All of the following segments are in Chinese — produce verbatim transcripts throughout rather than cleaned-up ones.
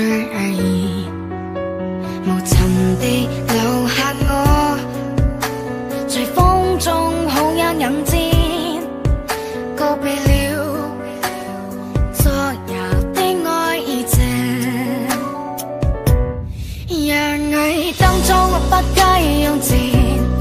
而已，無情地留下我，隨風中好一硬戰，告別了昨日的愛意情，讓愛當中不該用錢。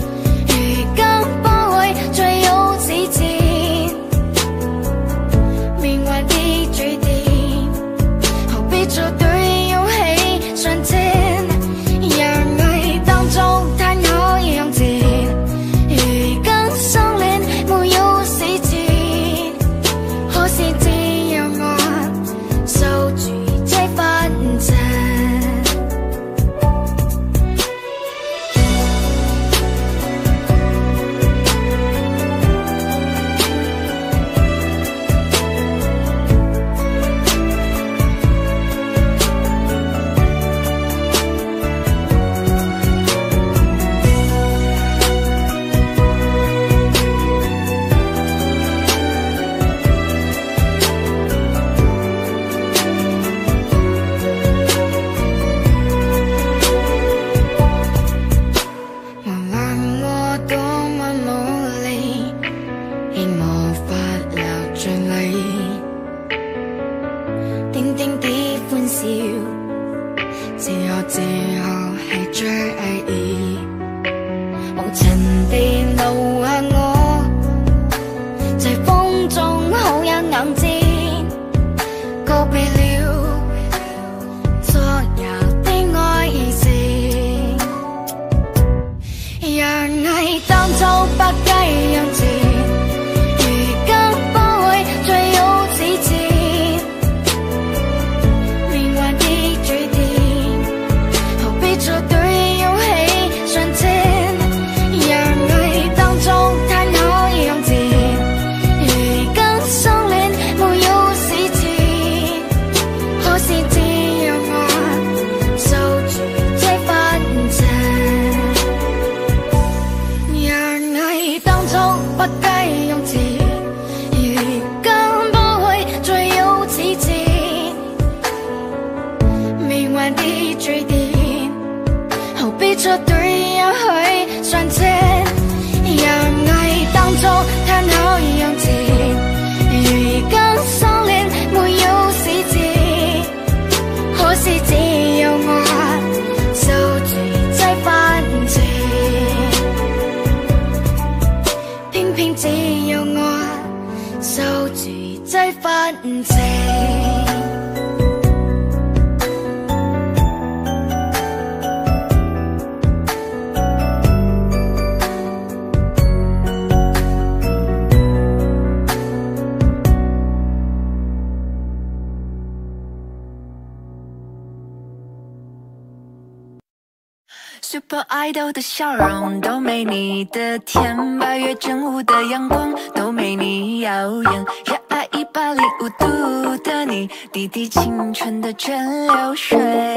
Super Idol 的笑容都没你的甜，八月正午的阳光都没你耀眼，热爱一百零五度的你，滴滴青春的蒸馏水。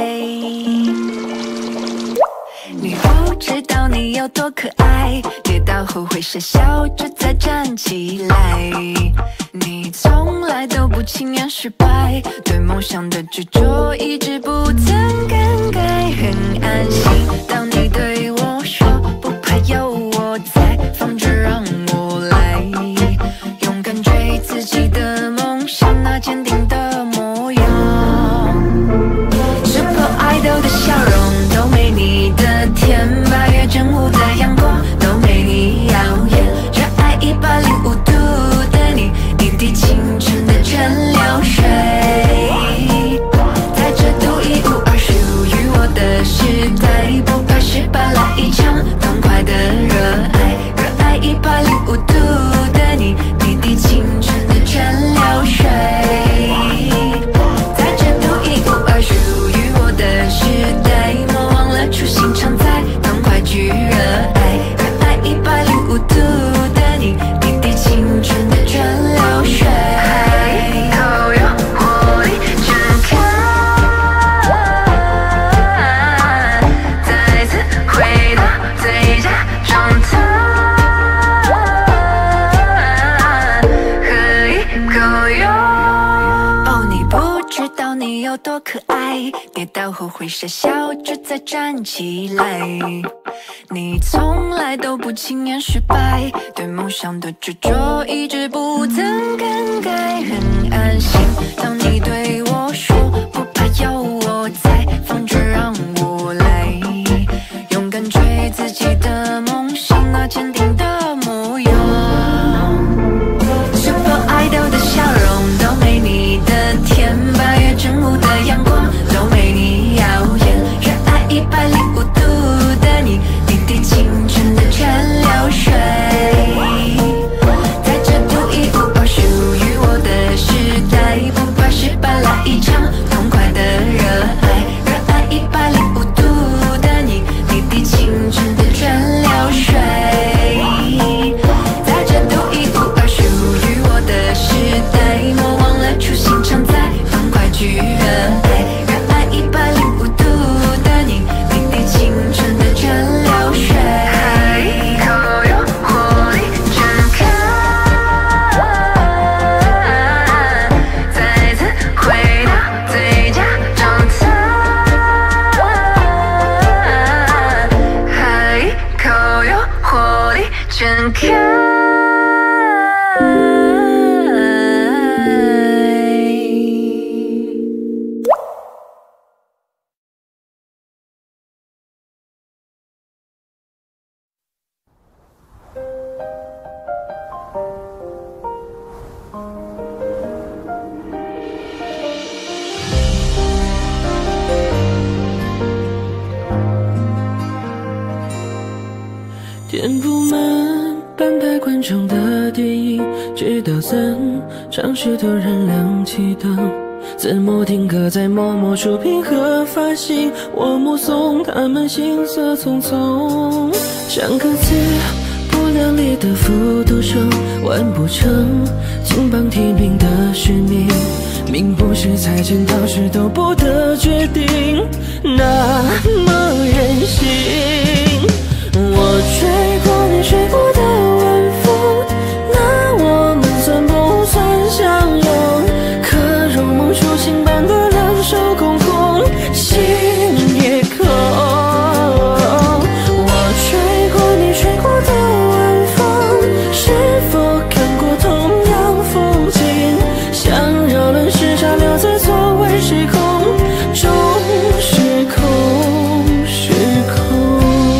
你不知道你有多可爱，跌倒后会傻笑着再站起来。你从来都不轻言失败，对梦想的执着一直不曾更改，很安心。当你对我说不怕有我在，放着让我来，勇敢追自己的梦想，那坚定的模样。Super Idol 的笑容都没你的甜，八月正午的阳光都没你耀眼，热爱一百零五度的你，滴滴青春的蒸馏水，在这独一无二属于我的时代。 败，跌倒后会傻笑着再站起来。你从来都不轻言失败，对梦想的执着一直不曾更改，很安心。当你对我说不怕有我在，放着让我来，勇敢追自己的梦想，那坚定的模样。是否爱豆的笑容都没你的甜，八月正午的阳光都没你耀眼，热爱一百零五度的你，滴滴清纯的蒸馏水，在这独一无二属于我的时代，不怕失败，来一场痛快的热爱，热爱一百零五度的你，滴滴清纯的蒸馏水，在这独一无二属于我的时代，莫忘了初心常在，痛快去热爱，热爱一百零五度的你，滴滴清纯的蒸馏水，口有活力展开，再次回到最佳状态，口有活力展开。 填不满半排观众的电影，直到散场时突然亮起灯，字幕定格在默默触屏和发行，我目送他们行色匆匆，像个字不量力的复读生，完不成金榜题名的使命，命不是裁剪刀石都不得决定，那么任性。我吹过你吹过的晚风，那我们算不算相拥？可如梦初醒般的两手空空，心也空。我吹过你吹过的晚风，是否看过同样风景？想绕轮时差留在座位时空中，时空时空。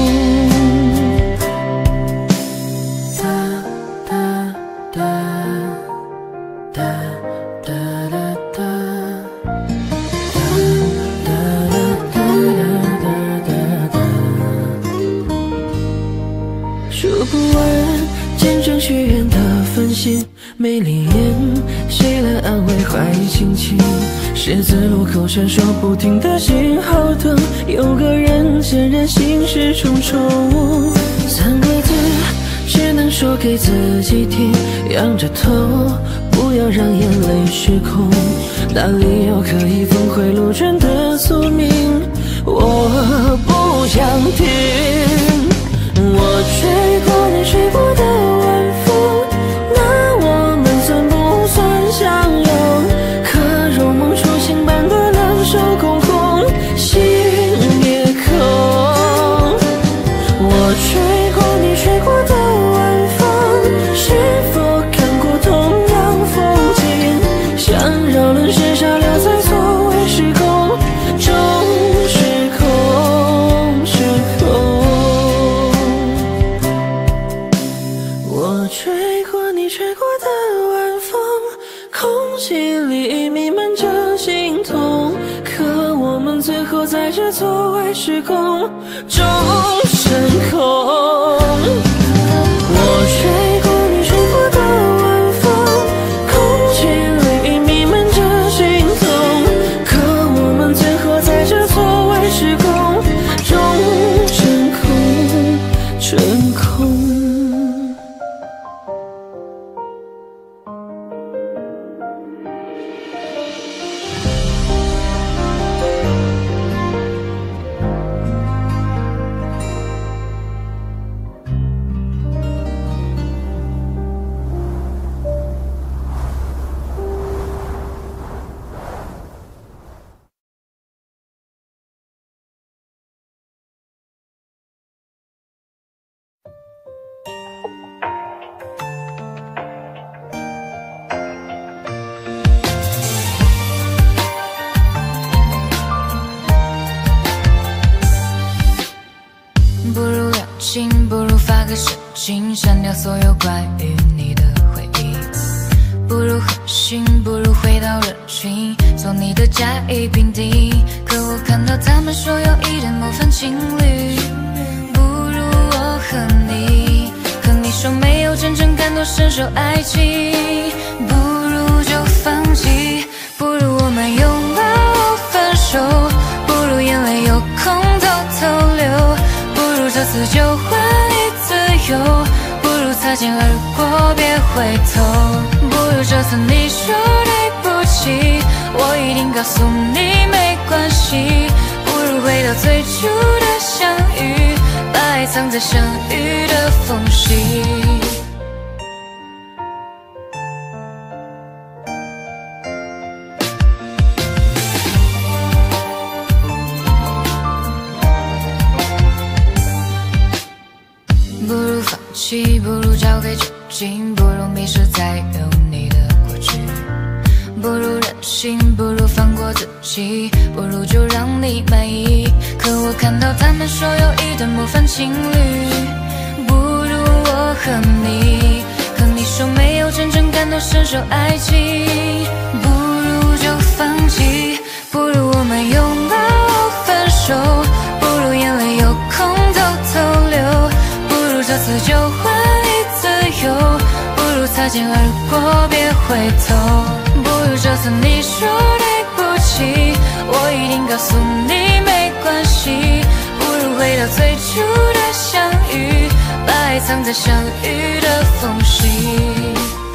数不完见证许愿的繁星，没灵验，谁来安慰坏心情？十字路口闪烁不停的信号灯，有个人显然心事重重。三个字只能说给自己听，仰着头，不要让眼泪失控。哪里有可以峰回路转的宿命？我不想听。我吹过你吹过的晚风，那我们算不算相拥？可如梦初醒般的两手空空，心也空。我吹过你吹过的晚风，是否看过同样风景？想绕轮时差留在座位时空中，时空时空。我吹过你吹过的晚风，空气里弥漫着心痛，可我们最后在这座位时空中升空。我吹过你吹过的晚风，空气里弥漫着心痛，可我们最后在这座位时空中升空升空。 心，删掉所有关于你的回忆。不如狠心，不如回到人群，做你的甲乙丙丁。可我看到他们说有一对模范情侣，不如我和你。可你说没有真正感同身受爱情，不如就放弃。不如我们拥抱后分手，不如眼泪有空偷偷流，不如这次就换你自由，不如擦肩而过别回头。不如这次你说对不起，我一定告诉你没关系。不如回到最初的相遇，把爱藏在相遇的缝隙。不如放弃，不如交给酒精，不如迷失在有你的过去。不如任性，不如放过自己，不如就让你满意。可我看到他们说有一对模范情侣，不如我和你。可你说没有真正感同身受爱情，不如就放弃。不如我们拥抱后分手，不如眼泪有空偷偷流，这次就换你自由，不如擦肩而过别回头。不如这次你说对不起，我一定告诉你没关系。不如回到最初的相遇，把爱藏在相遇的缝隙。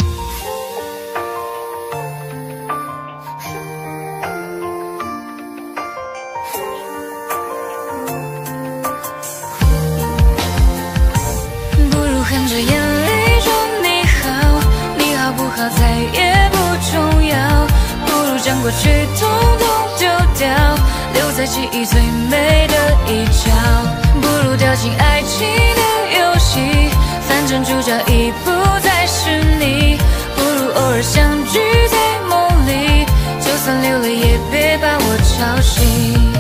含着眼泪说你好，你好不好再也不重要，不如将过去统统丢掉，留在记忆最美的一角。不如掉进爱情的游戏，反正主角已不再是你。不如偶尔相聚在梦里，就算流泪也别把我吵醒。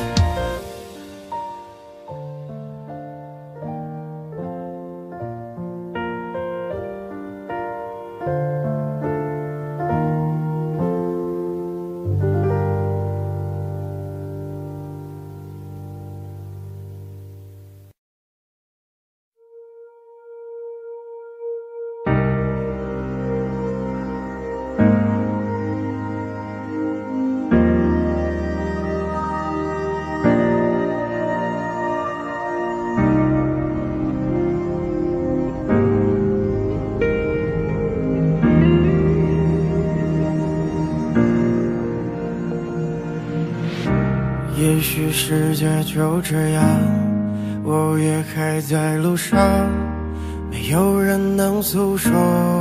也许世界就这样，我也还在路上，没有人能诉说。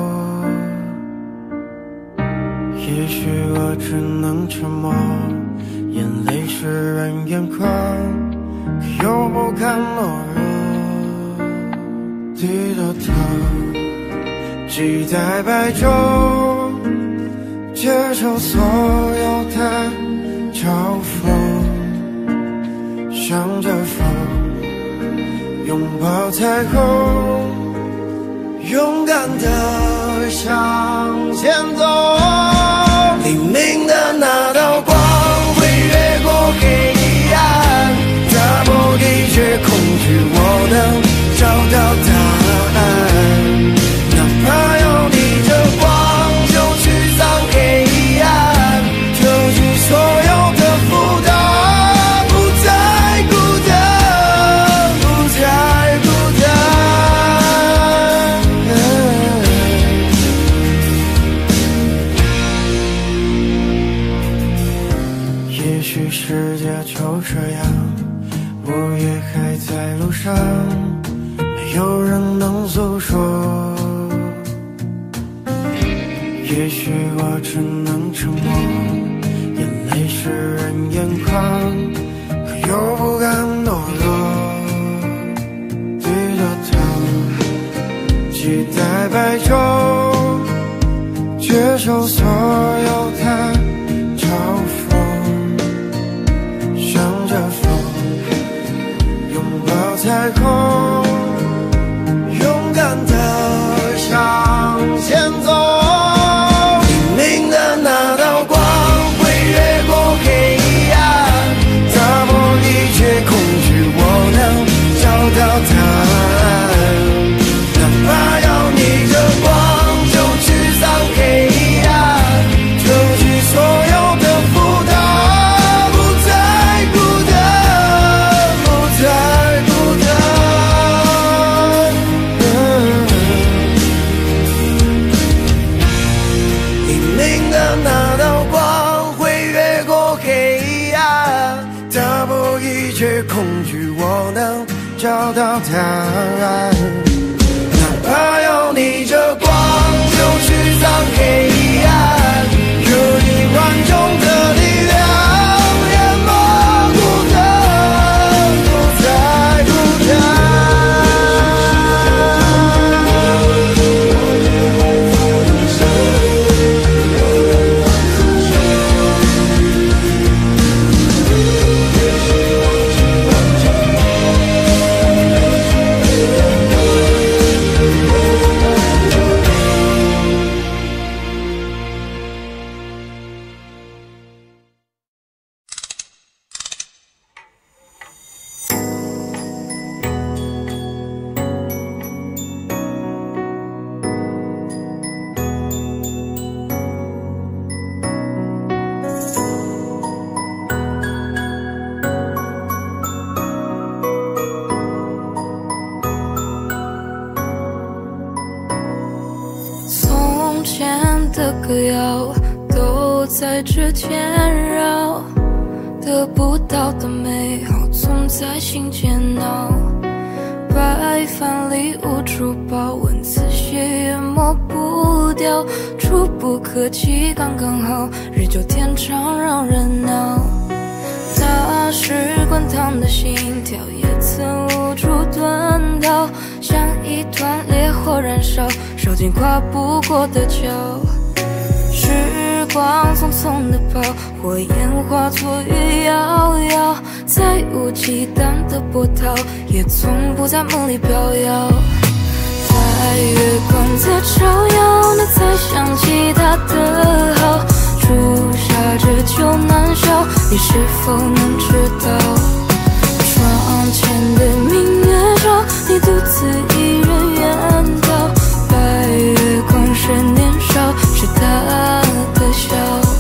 也许我只能沉默，眼泪湿润眼眶，可又不敢懦弱。低着头，期待白昼，接受所有的嘲讽。向着风，拥抱彩虹，勇敢地向前走。黎明的那道光会越过黑暗，打破一切恐惧，我能找到答案。哪怕要逆着光，就去葬黑暗，丢弃所有的负担。世界就这样，我也还在路上，没有人能诉说。也许我只能沉默，眼泪湿润眼眶，可又不敢懦弱。低着头，期待白昼，接受所有的嘲讽。向着风，拥抱彩虹，勇敢恐惧，我能找到答案。哪怕要逆着光，就去葬黑暗，可以万众的力量，淹没孤单，不再孤单。 歌谣都在指尖绕，得不到的美好总在心间闹。白饭里无处抱，文字写也抹不掉，触不可及刚刚好，日久天长让人恼。那时滚烫的心跳也曾无处遁逃，像一团烈火燃烧，烧尽跨不过的桥。时光匆匆地跑，火焰化作雨遥遥，再无忌惮的波涛，也从不在梦里飘摇。在月光在照耀，你才想起他的好，朱砂这酒难消，你是否能知道？窗前的明月照，你独自一人远逃，白月光是年少，是他的笑。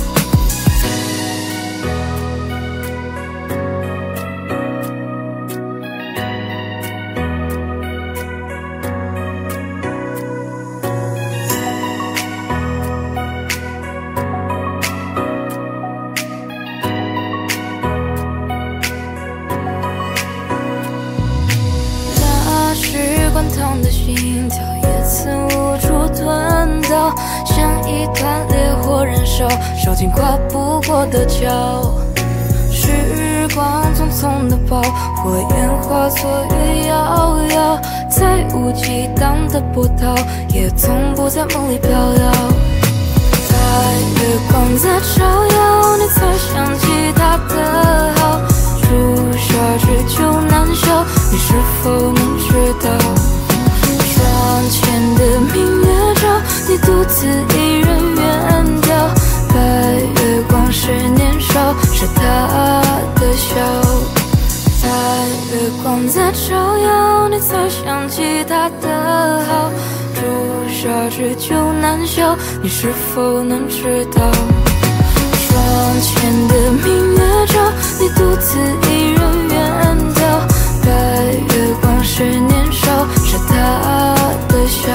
那时滚烫的心跳也曾无处遁逃，像一团烈火燃烧，烧尽跨不过的桥。时光匆匆地跑，火焰化作雨遥遥，再无忌惮的波涛，也从不在梦里飘摇。在月光在照耀，你才想起他的好，朱砂这酒难消，你是否能知道？窗前的明月照，你独自一人远眺，白月光是年少，是他的笑。在月光在照耀，你才想起他的好，朱砂这酒难消，你是否能知道？窗前的明月照，你独自一人远眺，白月光是年少，是他的笑。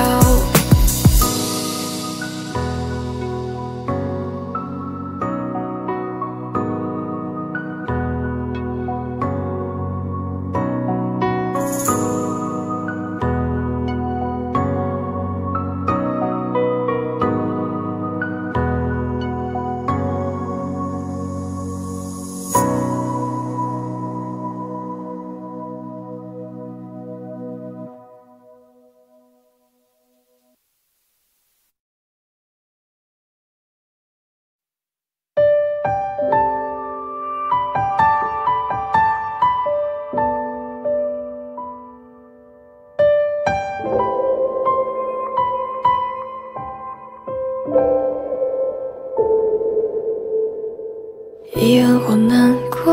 遗憾或难过，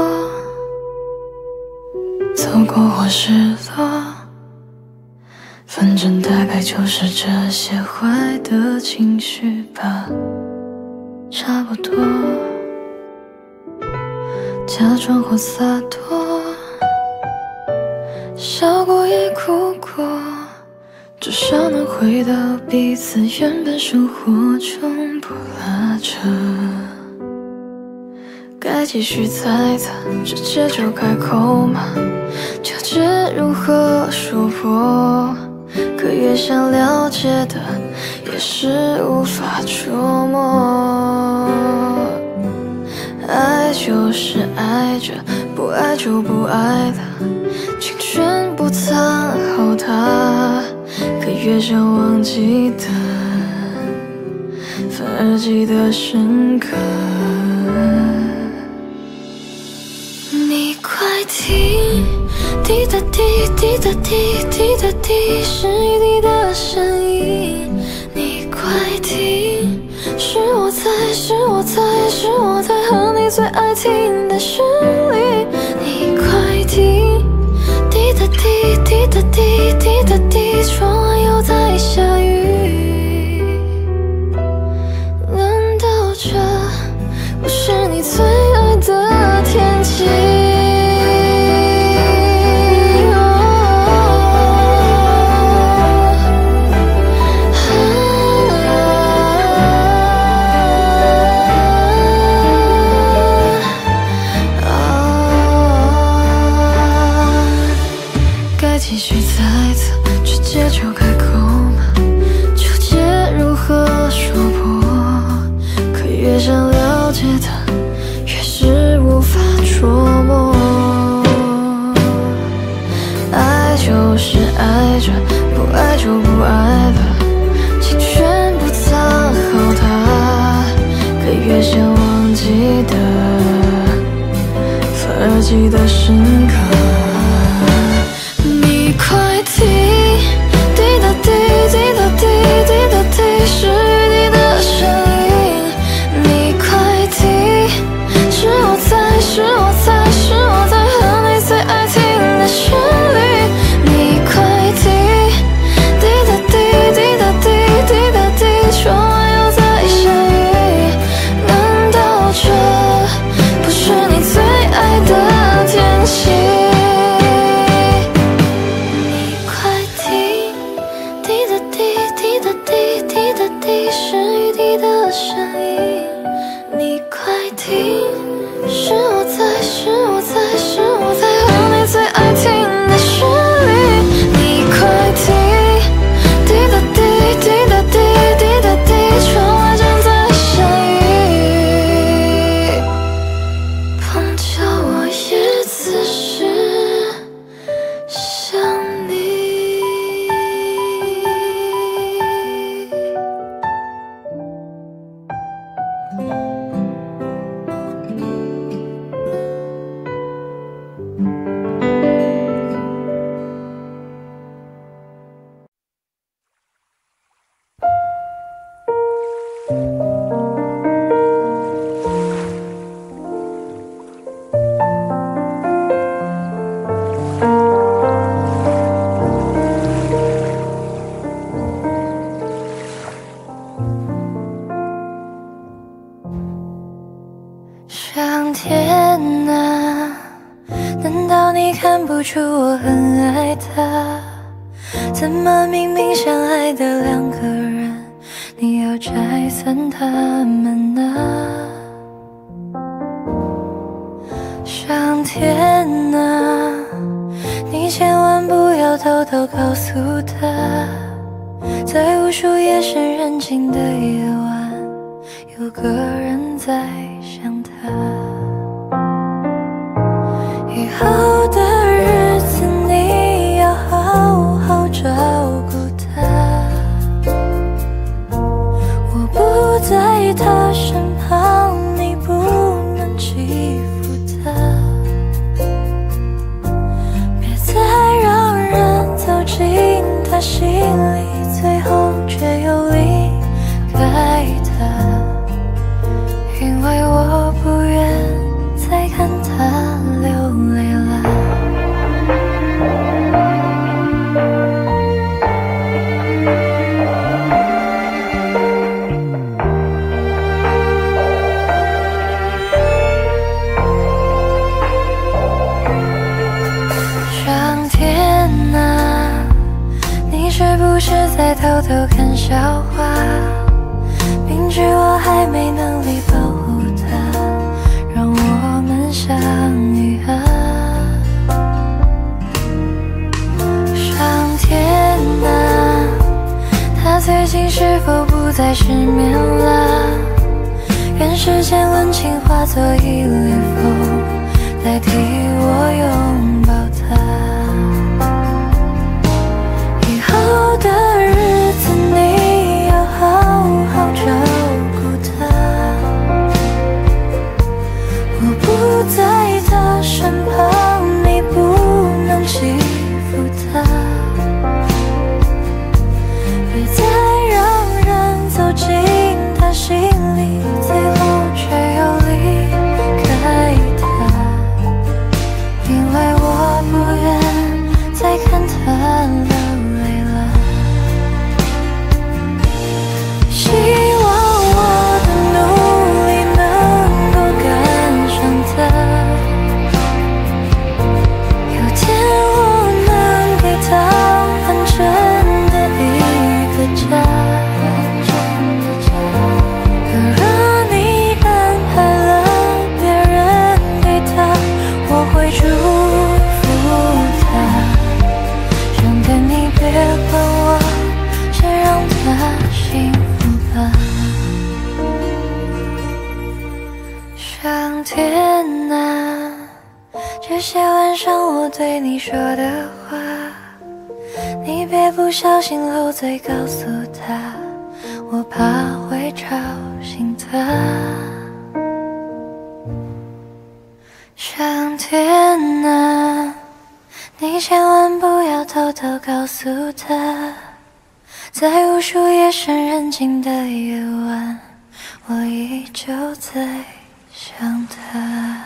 走过或失落，反正大概就是这些坏的情绪吧，差不多。假装或洒脱，笑过也哭过，至少能回到彼此原本生活中，不拉扯。该继续猜测，直接就开口嘛，纠结如何说破，可越想了解的，也是无法捉摸。爱就是爱着，不爱就不爱了，青春不藏好它，可越想忘记的，反而记得深刻。你快听，滴答滴，滴答滴，滴答滴，是雨滴的声音。你快听，是我在，是我在，是我在和你最爱听的旋律。你快听，滴答滴，滴答滴，滴答滴，窗外又在下雨。难道这不是你最爱的天气？继续猜测，直接就开口嘛，纠结如何说破，可越想了解的，越是无法捉摸。爱就是爱着，不爱就不爱了，青春不藏好它，可越想忘记的，反而记得深刻。快听，滴答滴，滴答滴，滴答滴，是雨滴的声音。你快听，是我在，是我在，是我在和你最爱听的旋律。你快听，滴答滴，滴答滴，滴答滴，窗外又在下雨。难道这不是你最爱的天气？是雨滴的声音，你快听，是我在，是我在，是我在和你最爱听的旋律。你快听，滴答滴，滴答滴，滴答滴，窗外正在下雨，碰巧我也此时想你。上天啊，难道你看不出我很爱他？怎么明明相爱的两个人，你要拆散他们呢？上天啊，你千万不要偷偷告诉他，在无数夜深人静的夜晚，有个人在想他。以后的日子你要好好照顾他，我不在他身旁，你不能欺负他，别再让人走进他心里，最后却又离开他。因为我不愿再看他流泪了。上天啊，你是不是在偷偷看笑话？明知我还没能力保护他，让我再失眠了。愿世间温情化作一缕风，代替我拥抱它。以后的日子你要好好照顾它，我不在他身旁，你不能欺负他。别再让人走进他心里，最后却又离开他，因为我不愿再看他流泪了。希望我的努力能够赶上他，有天我能给他完整的一个家。可若你安排了别人给他，我会祝福他。想跟你别管我，先让他幸福吧。上天啊，这些晚上我对你说的话，你别不小心漏嘴告诉他，我怕会吵醒他。上天啊，你千万不要偷偷告诉他，在无数夜深人静的夜晚，我依旧在想他。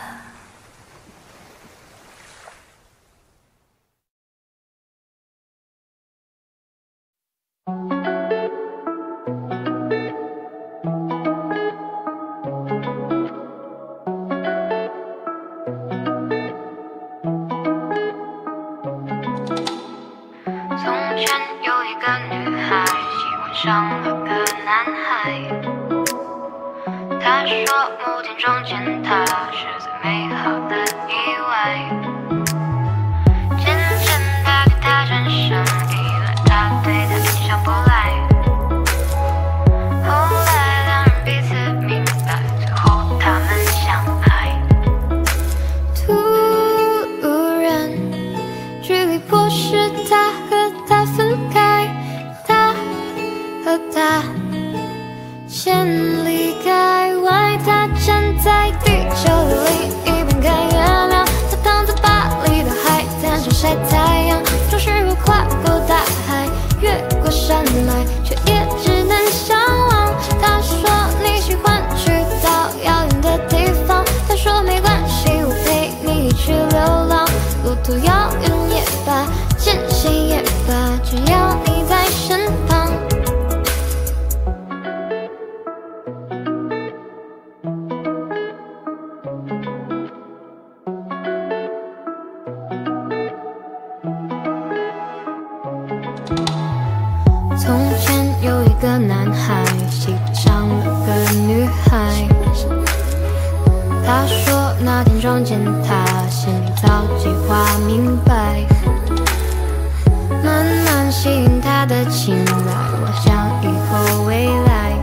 从前有一个女孩，喜欢上了个男孩。她说某天撞见他是最美好的意外，渐渐她对他产生依赖，他对她意想不来。后来两人彼此明白，最后他们相爱。 突然距离迫使他和他分开，他和他千里开外，他站在地球的另一边看月亮，他躺在巴黎的海滩上晒太阳，总是会跨过大海，越过山脉，却也只能相望。他说你喜欢去到遥远的地方，他说没关系，我陪你一起流浪，路途遥远也罢，艰险也罢，只要你在身旁。从前有一个男孩，喜欢上了个女孩。他说那天撞见她，心里早计划明白，慢慢吸引她的青睐，我想以后未来。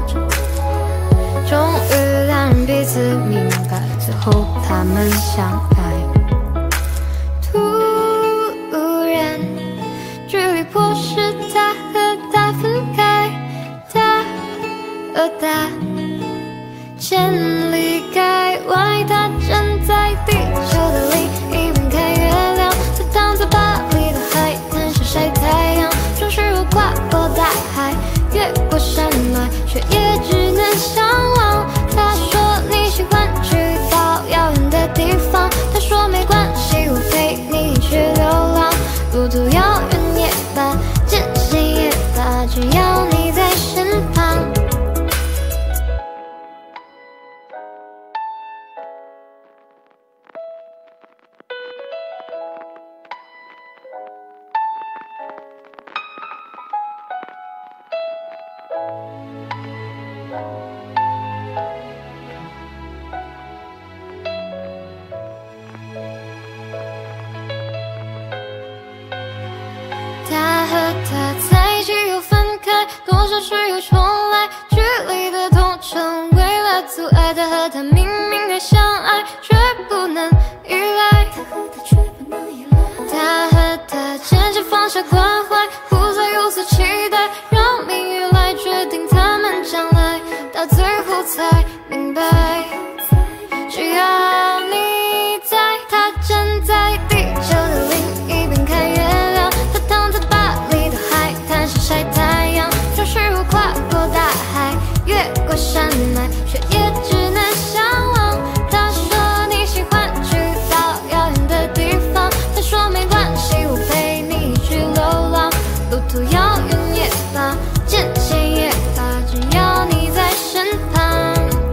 终于两人彼此明白，最后他们相爱。突然距离迫使他和他分开，他和他千里开外，他站在地球的另一边看月亮，他躺在巴黎的海滩上晒太阳，总是会跨过大海，越过山脉，却也只能相望。他说你喜欢去到遥远的地方，他说没关系，我陪你一起流浪，路途遥远也罢，艰险也罢，只要你在身旁。他和他在一起又分开，多少事又重来， 放下关怀，不再有所期待，让命运来决定他们将来，到最后才明白，只要你在，他站在地球的另一边看月亮，他躺在巴黎的海滩上晒太阳，总是我跨过大海，越过山脉，却也只能向往。他说你喜欢去到遥远的地方，他说没关系，我陪你去流浪，路途遥远也罢，艰险也罢，只要你在身旁。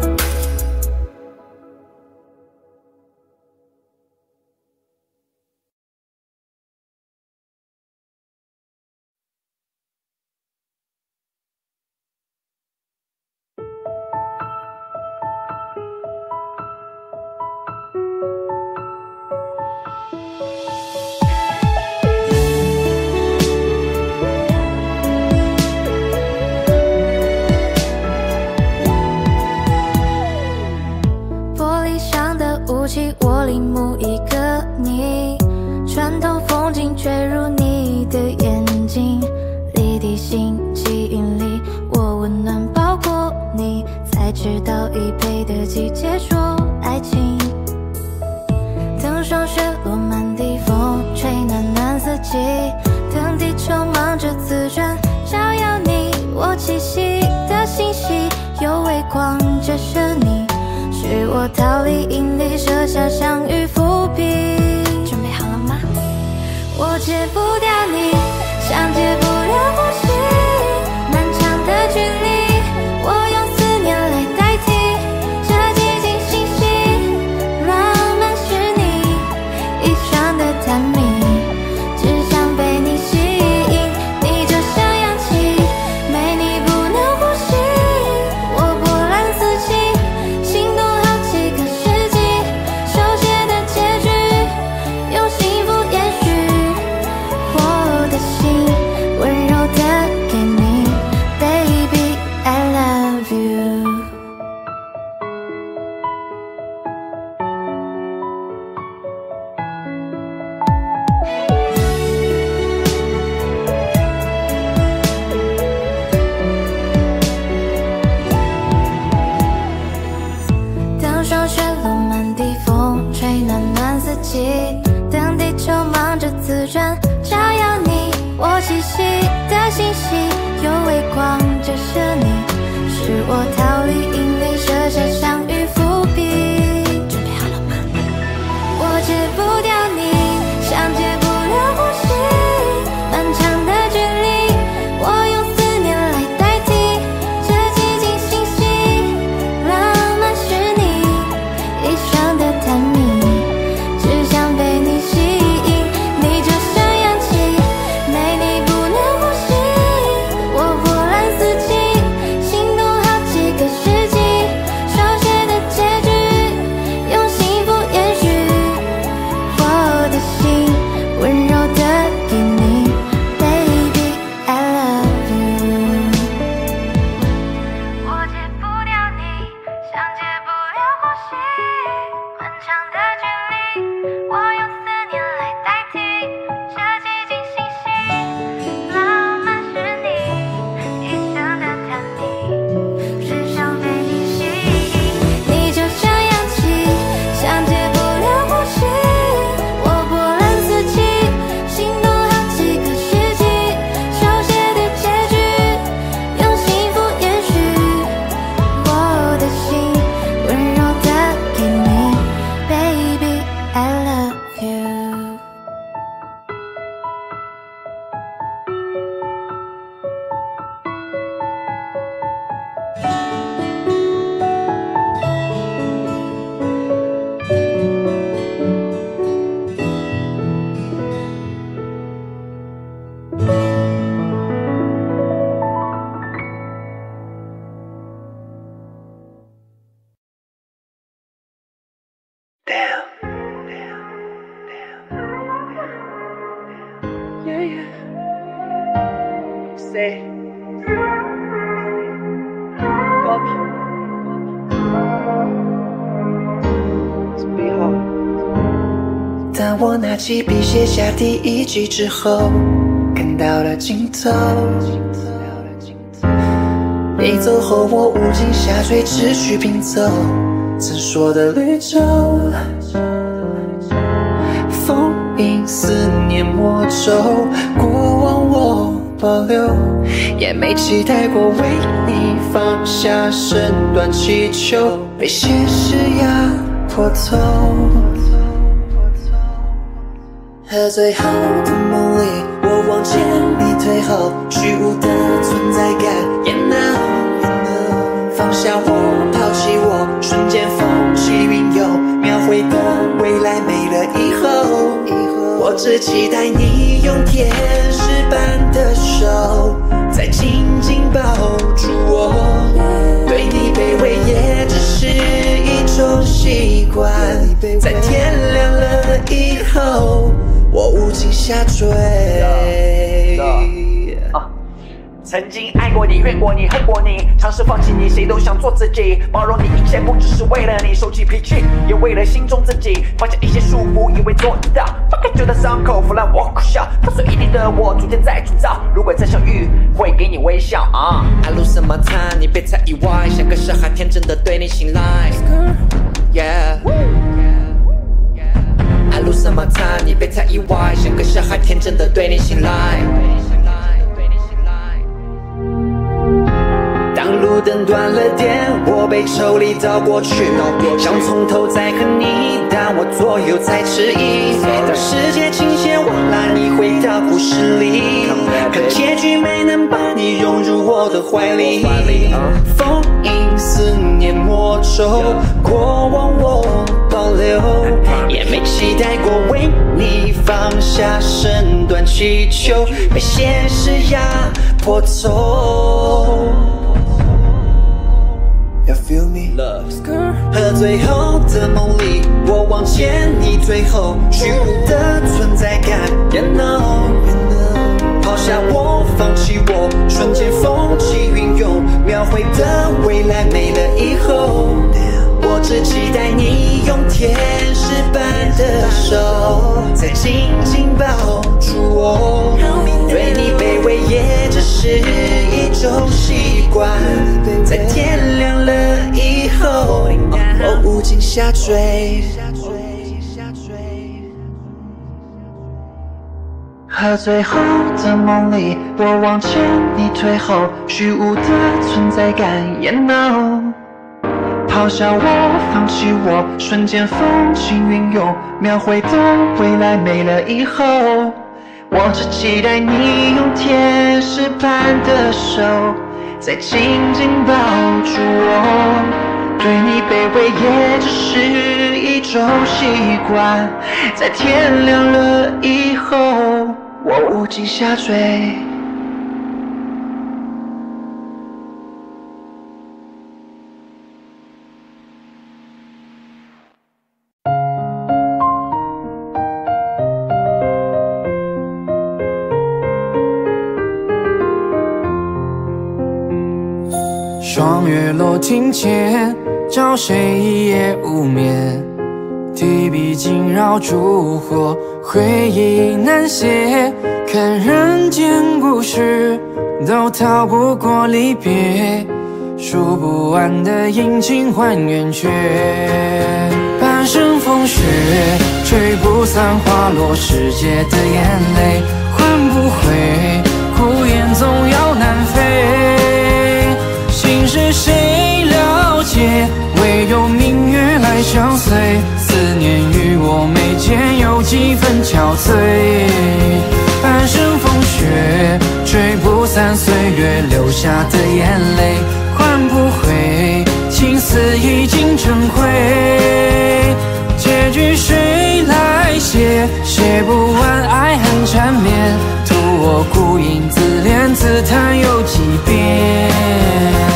我领悟一个你，穿透风景坠入你的眼睛，离地心吸引力，我温暖包裹你，才知道一倍的季节说爱情。等霜雪落满地，风吹暖暖四季，等地球忙着自转，照耀你我栖息的信息，有微光折射你，是我逃离引力，设下相遇伏笔。准备好了吗？我戒不掉你，像戒不了呼吸，漫长的距离，我用思念来代替，这寂静信息，浪漫是你一双的探秘，只想被你吸引，你就像氧气，没你不能呼吸，我波澜四起，心动好几个世纪，手写的结局，用幸福延续，我的心温柔的给你 Baby I love you。 等霜雪落满地，风吹暖暖四季，等地球忙着自转，照耀你我栖息的信息，有微光折射你，是我逃离引力，设下相遇伏笔。准备好了吗？我戒不掉你，像戒不了呼吸，漫长的距离，我用思念来代替，这寂静信息，浪漫是你一双的探秘，只想被你吸引，你就像氧气，没你不能呼吸，我波澜四起，心动好几个世纪，手写的结局，用幸福延续，我的心温柔的给你 Baby I love you。 我戒不掉你，像戒不了呼吸，漫长的距离，我用思念来代替，这寂静信息，浪漫是你一生的探秘，只想被你吸引，你就像氧气，像戒不了呼吸，我波澜四起，心动好几个世纪，手写的结局，用幸福延续，我的心温柔的给你 Baby I love you。 Damn. Yeah, yeah. Say. Copy. It's be hard. 当我拿起笔写下第一句之后， 看到了尽头。你走后，我无尽下坠，只需拼凑曾说的绿洲。风影思念魔咒，过往我保留，也没期待过为你放下身段祈求，被现实压迫透。喝醉后的梦里，我往前你退后，虚无的存在感也能放下我，抛弃我，瞬间风起云涌，描绘的未来没了以后，我只期待你用天使般的手再紧紧抱住我，对你卑微也只是一种习惯，在天亮了以后我无尽下坠。 曾经爱过你，怨过你，恨过你，尝试放弃你，谁都想做自己，包容你一切不只是为了你，收起脾气，也为了心中自己，放下一些束缚，以为做得到，放开旧的伤口，腐烂我苦笑，破碎一地的我，逐渐在铸造，如果再相遇，会给你微笑啊。 I lose my time， 你别太意外，像个小孩天真的对你醒来。Yeah。I lose my time， 你别太意外，像个小孩天真的对你醒来。当路灯断了电，我被抽离到过去，想从头再和你，但我左右在迟疑。当世界倾斜往来，你回到故事里，可结局没能把你融入我的怀里。封印思念魔咒，过往我保留，也没期待过为你放下身段祈求，被现实压迫透。You feel me? Love. 喝醉后的梦里，我往前，你退后，虚无的存在感也能抛下我，放弃我，瞬间风起云涌，描绘的未来没了以后，我只期待你用天使般的手再紧紧抱住我，对你卑微也只是一种习惯，在天亮了以后我无尽下坠。喝醉后的梦里，我往前，你退后，虚无的存在感也能抛下我，放弃我，瞬间风起云涌，描绘的未来没了以后，我只期待你用天使般的手再紧紧抱住我，对你卑微也只是一种习惯，在天亮了以后我无尽下坠。 霜月楼庭前，找谁一夜无眠？提笔惊扰烛火，回忆难写。看人间故事，都逃不过离别。数不完的阴晴换圆缺，半生风雪，吹不散花落世界的眼泪，换不回，苦雁总要南飞。心事谁了解？唯有明月来相随。思念与我眉间有几分憔悴。半生风雪，吹不散岁月留下的眼泪，换不回，情丝已经成灰。结局谁来写？写不完爱恨缠绵，图我孤影自怜自叹有几遍。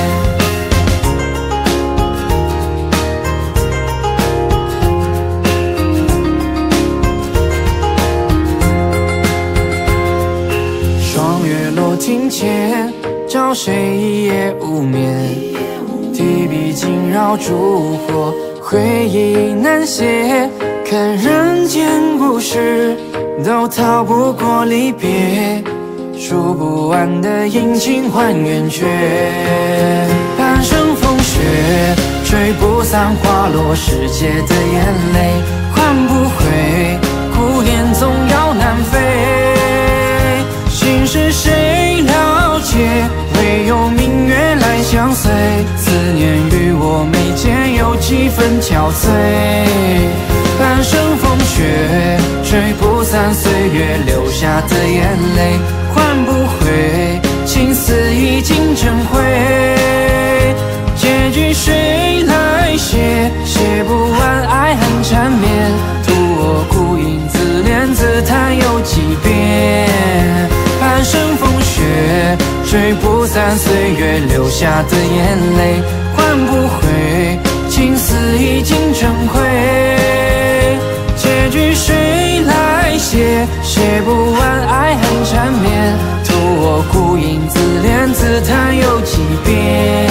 庭前，找谁一夜无眠？提笔惊扰烛火，回忆难写。看人间故事，都逃不过离别。 数不完的阴晴换圆缺，半生风雪，吹不散滑落世界的眼泪，换不回苦恋总要南飞。心事谁了解？唯有明月来相随。思念与我眉间有几分憔悴。半生风雪，吹不散岁月留下的眼泪，换不回情丝已经成灰。结局谁来写？写不完爱恨缠绵，图我孤影自怜自叹有几遍。半生风雪，吹不散岁月留下的眼泪，换不回情丝已经成灰。结局谁来写？写不完爱恨缠绵，图我孤影自怜自叹有几遍。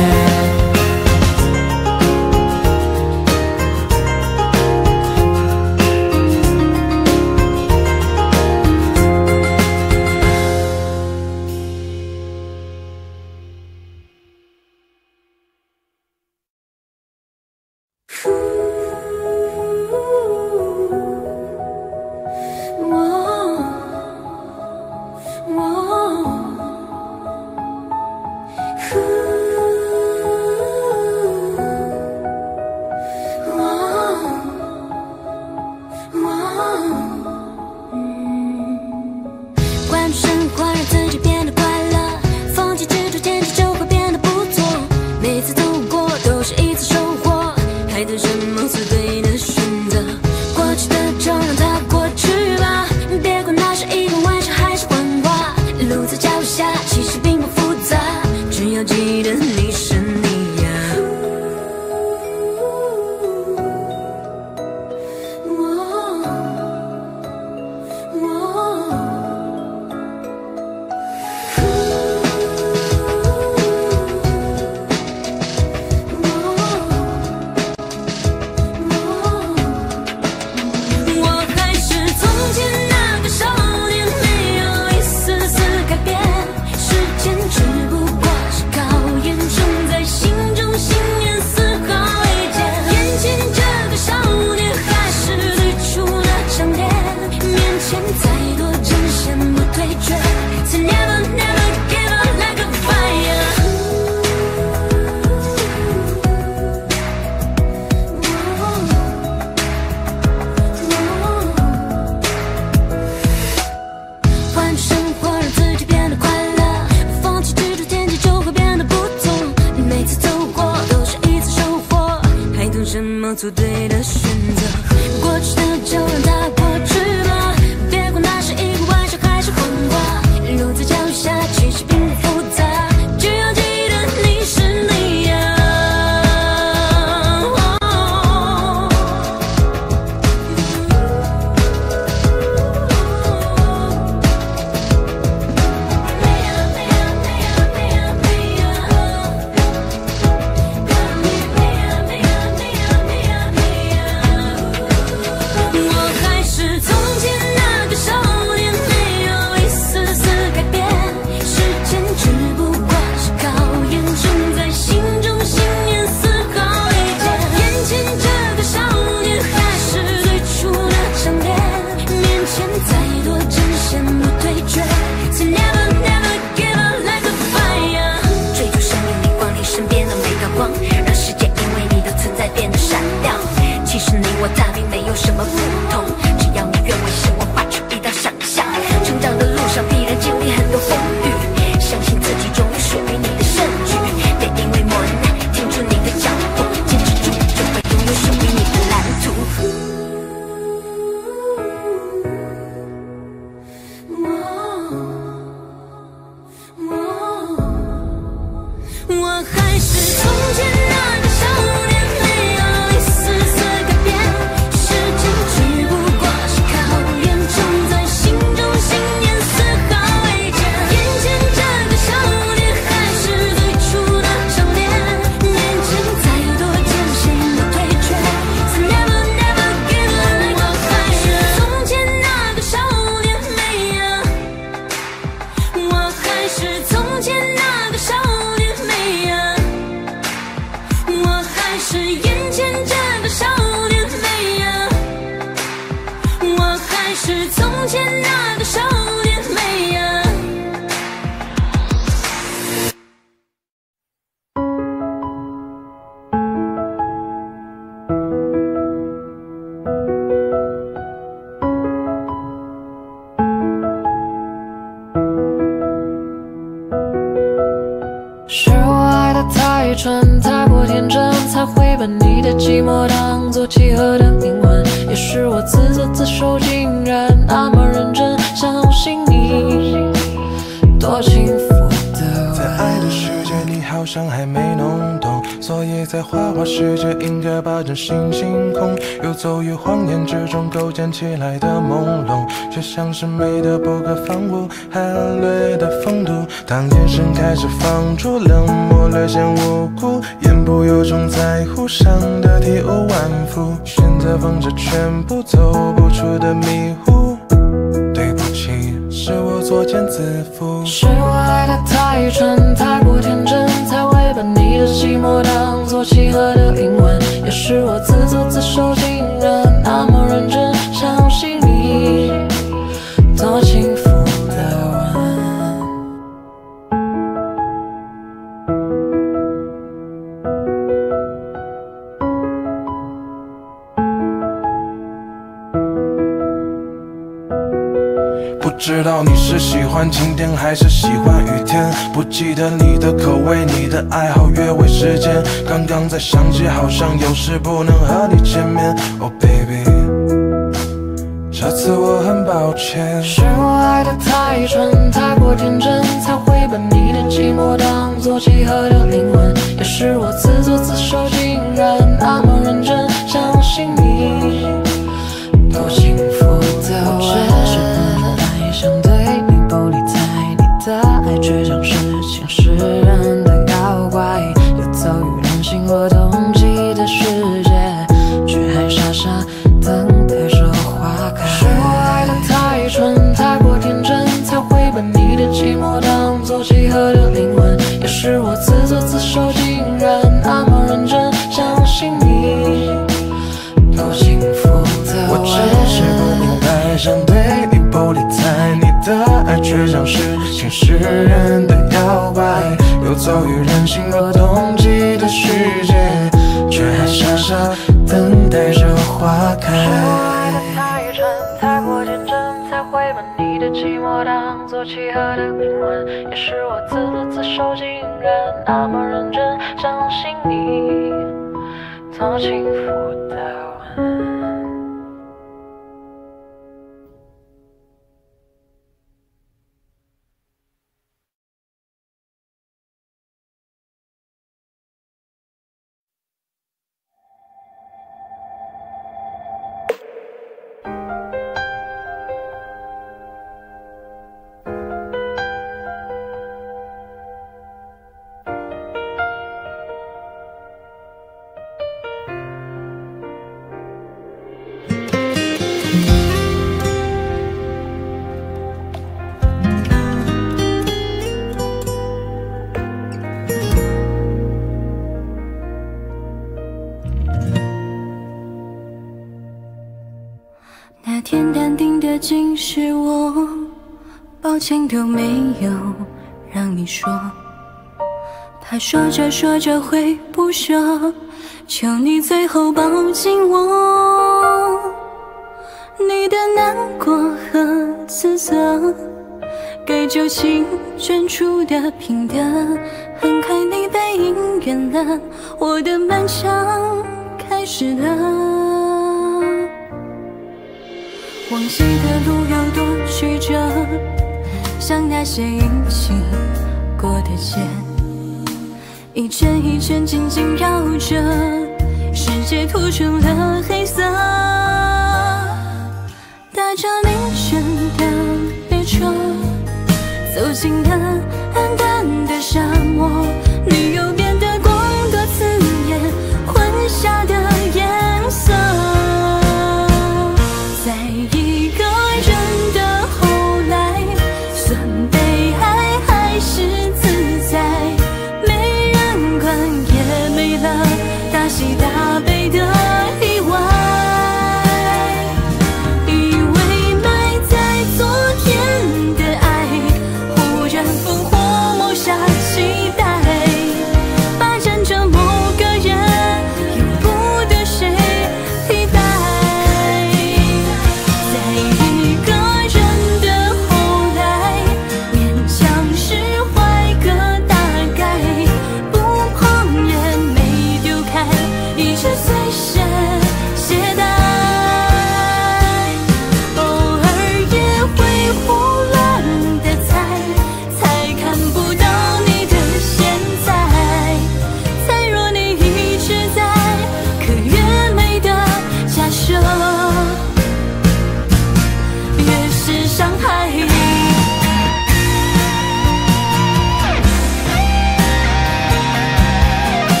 做对的选择，过去的就让它过去吧，别管那是一个玩笑还是谎话，路在脚下其实并不复杂，只要记得你是你呀、哦、 前那个少年美啊。 是我爱得太蠢，太过天真，才会把你的寂寞当作契合的灵魂。也是我自作自受，竟然那么认真相信你，多轻浮的在爱的世界，你好像还没弄懂，所以在花花世界应该把真心清空。游走于谎言之中构建起来的朦胧，却像是美的不可方物，含略的风度。当眼神开始放出冷漠，略显无辜，言不由衷，在乎伤的体无完肤，选择放着全部走不出的迷糊。对不起，是我作茧自缚。 是我爱得太蠢，太过天真，才会把你的寂寞当作契合的灵魂。也是我自作自受，竟然那么认真相信你，多轻浮的吻。 不知道你是喜欢晴天还是喜欢雨天，不记得你的口味，你的爱好，约会时间。刚刚才想起，好像有事不能和你见面。Oh baby， 这次我很抱歉。 是我爱得太蠢，太过天真，才会把你的寂寞当作契合的灵魂。也是我自作自受，竟然那么认真相信你，多轻浮的吻。想对你不理睬，你的爱却像是侵蚀人的妖怪，游走于人心或冬季的世界，却还傻傻等待着花开。是我爱得太蠢，太过天真，才会把你的寂寞当作契合的灵魂。也是我自作自受，竟然那么认真相信你，多轻浮的吻。 我只是不明白，想对你不理睬，你的爱却像是侵蚀人的妖怪，游走于人心若冬季的世界，却还傻傻等待着花开。 是我爱得太蠢，太过天真，才会把你的寂寞当作契合的灵魂。也是我自作自受，竟然那么认真相信你，多轻浮的吻。 那天淡定的竟是我，抱歉都没有让你说，怕说着说着会不舍，求你最后抱紧我。你的难过和自责，给旧情卷出的平淡，很快你背影远了，我的漫长开始了。往昔的路有多曲折，像那些一起过的街，一圈一圈紧紧绕着，世界涂成了黑色。搭着凌晨的列车，走进了暗淡的沙漠，你又变得光多刺眼，混淆的颜色。在一个人的后来，算悲哀还是自在，没人管也没了大喜大悲的意外，以为埋在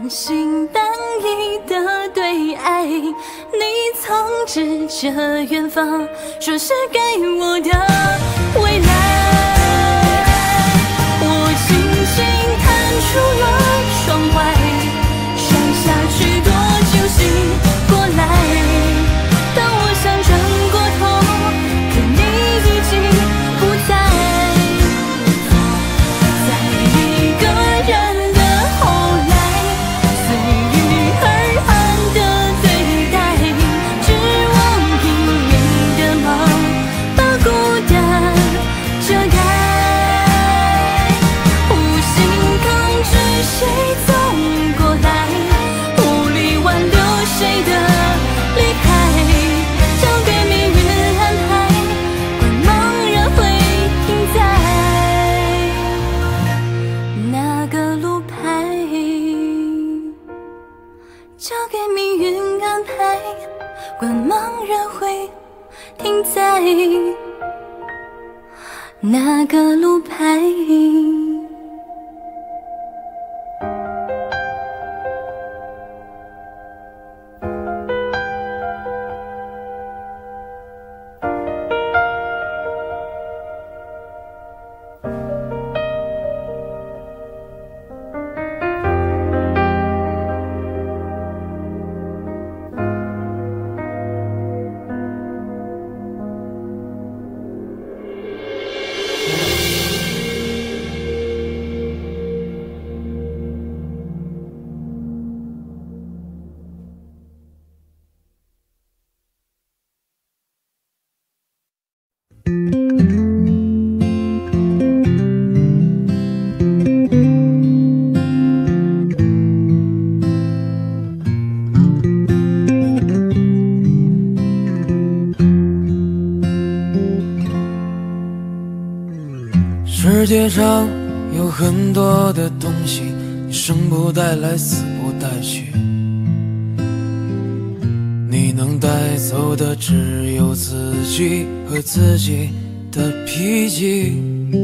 真心单一的对爱，你曾指着远方，说是给我的未来。我轻轻弹出了窗外，剩下许多惊喜过来。当我想转过头，可你已经不在。在一个人的后来，随遇而安的对待，指望拼命的忙，把孤单遮盖。无心抗拒谁走过来，无力挽留谁的离开，交给命运安排，管茫然会停在哪个路牌，交给命运安排，管茫然会停在哪个路牌。 世界上有很多的东西，你生不带来，死不带去，你能带走的只有自己和自己的脾气。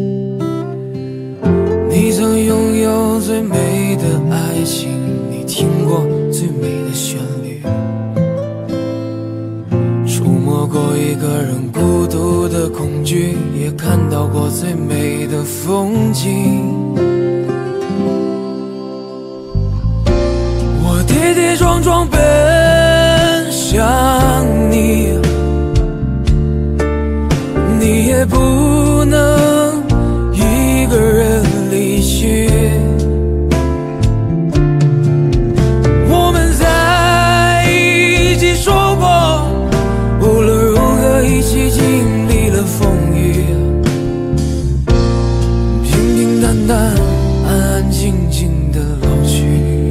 你曾拥有最美的爱情，你听过最美的旋律，触摸过一个人孤独的恐惧，也看到过最美的风景。我跌跌撞撞奔向你，你也不能一个人离去。我们在一起说过，无论如何一起经历了风雨，平平淡淡安安静静的老去。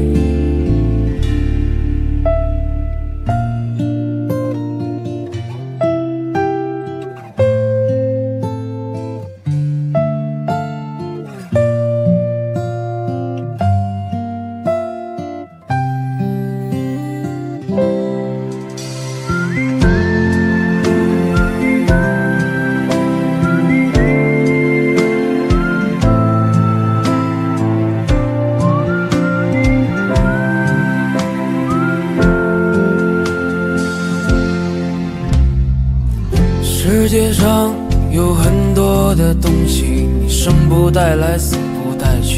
世界上有很多的东西，你生不带来，死不带去，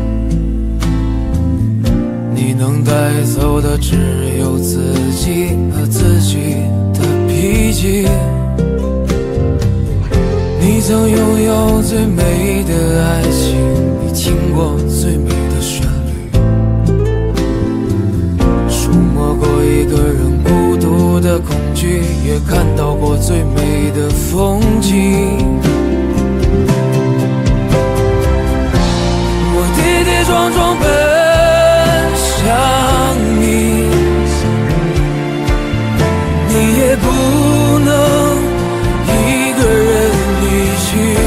你能带走的只有自己和自己的脾气。你曾拥有最美的爱情，你听过最美的旋律，触摸过一个人孤独的恐惧，也看到过最美的风景。我跌跌撞撞奔向你，你也不能一个人离去。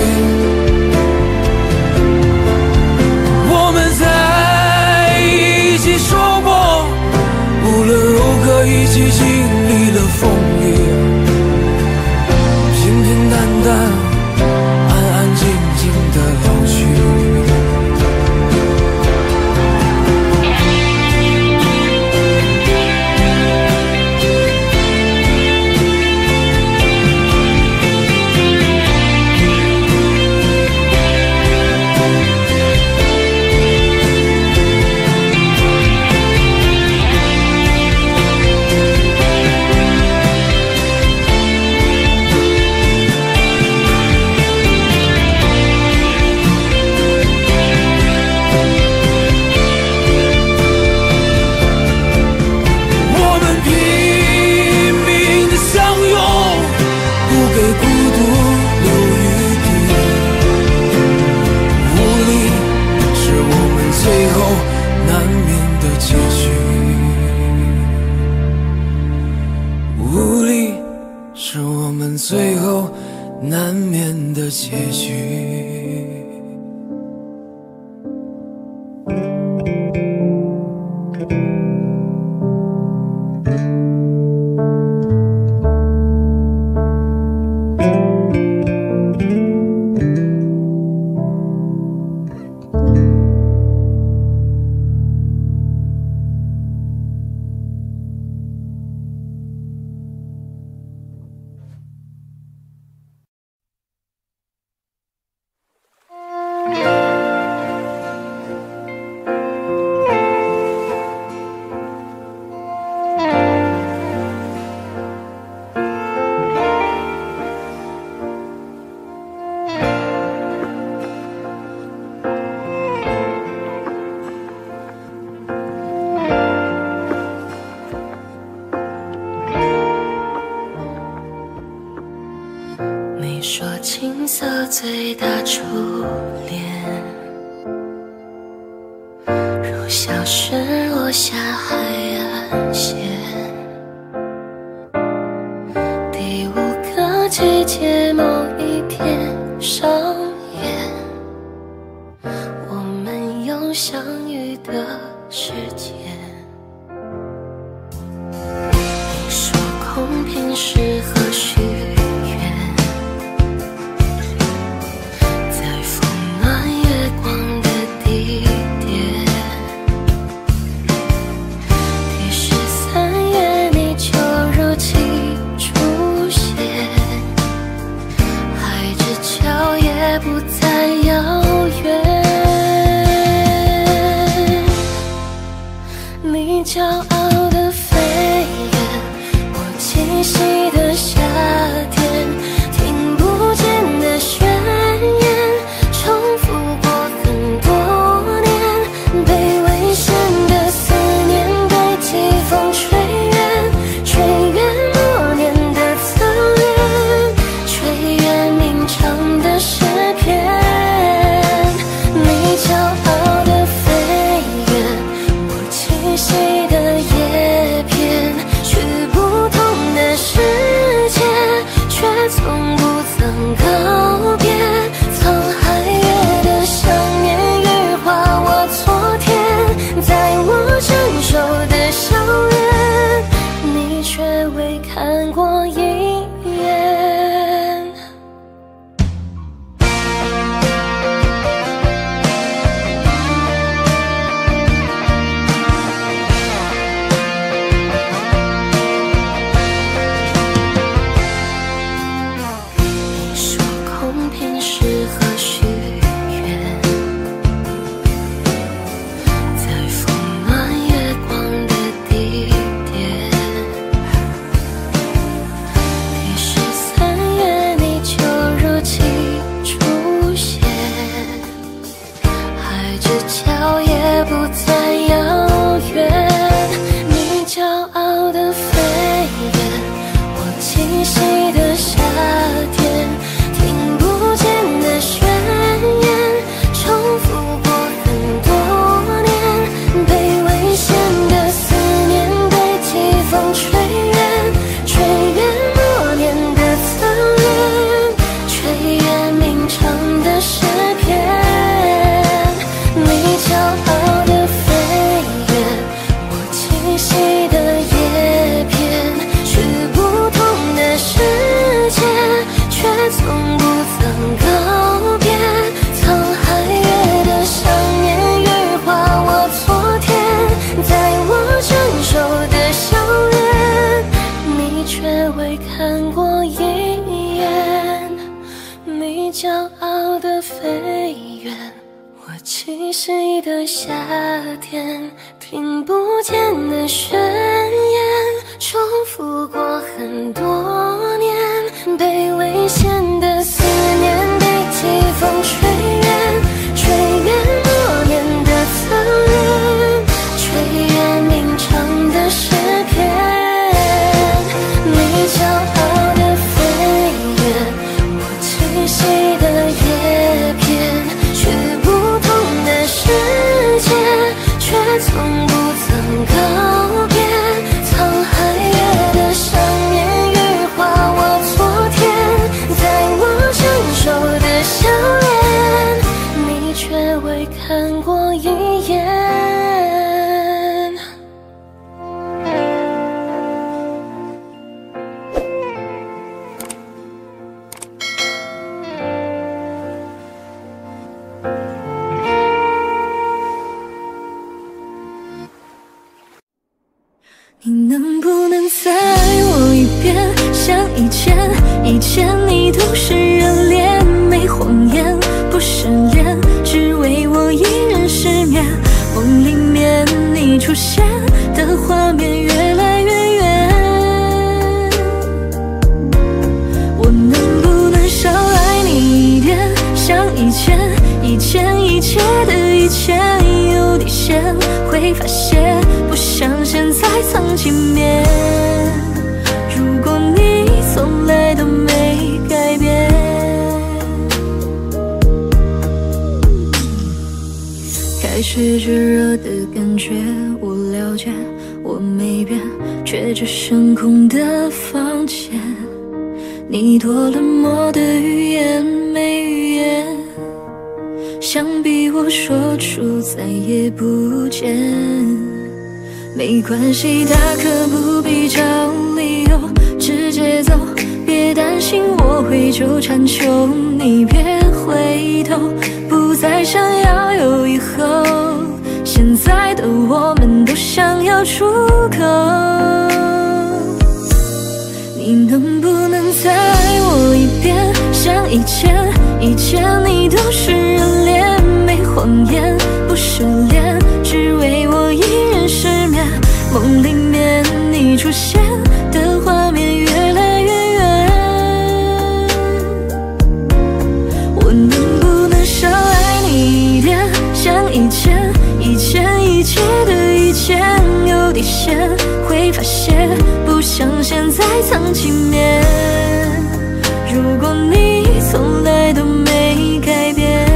我们在一起说过，无论如何一起经历了风雨，平平淡淡安安静静的老去。 最后难免的结局。 你说青涩最大初恋，如小石落下海岸线，第五个季节某一天上演，我们有相遇的时间。你说空瓶适合许不再遥远，你骄傲的飞远，我栖息的夏天，听不见的宣言，重复过很多年，被危险的思念被季风吹远，吹远默念的侧脸，吹远鸣唱的诗篇。你骄傲的飞远，我栖息的叶片，去不同的世界，却从不曾告别。沧海月的想念羽化我昨天，在我成熟的校园，你却未看过一眼。你说空瓶适合许愿，在风暖月光的地点，第十三月你就如期出现，海之角也不再遥远。你骄傲的飞远，我栖息的夏天，听不见的宣言，重复过很多年，被危险的思念被季风吹远，吹远默念的侧脸，吹远鸣唱的诗篇。你骄傲的飞远，我栖息的叶片，去不同的世界，却从不曾告别。沧海月的想念羽化我昨天，在我成熟的校园，你却未看过一眼。你骄傲的飞远，我栖息的夏天，听不见的宣言，重复过很多年，被危险的思念被季风吹远，吹远默念的侧脸，吹远鸣唱的诗篇。你骄傲的飞远，我栖息的叶片，去不同的世界，却从不曾告别。沧海月的想念羽化我昨天， 略微看过一眼。你能不能再爱我一遍？像以前，以前你都是热恋，没谎言，不失联，只为我一人失眠。梦里面你出现的画面越来越远，我能不能少爱你一点？像以前，以前一切的一切有底线，会发现不像现在曾经面。如果你从来都没改变，开始炙热的感觉我了解，我没变，却只剩空的房间。你多冷漠的语言，没语言，想逼我说出再也不见。没关系，大可不必找理由，直接走，别担心我会纠缠，求你别回头，不再想要有以后。现在的我们都想要出口，你能不能再爱我一遍？像以前，以前你都是热恋，没谎言，不失联，只为我一人失眠。梦里面你出现的画面越来越远，我能不能少爱你一点？像以前，以前一切的一切有底线，会发现不像现在曾经面。如果你从来都没改变，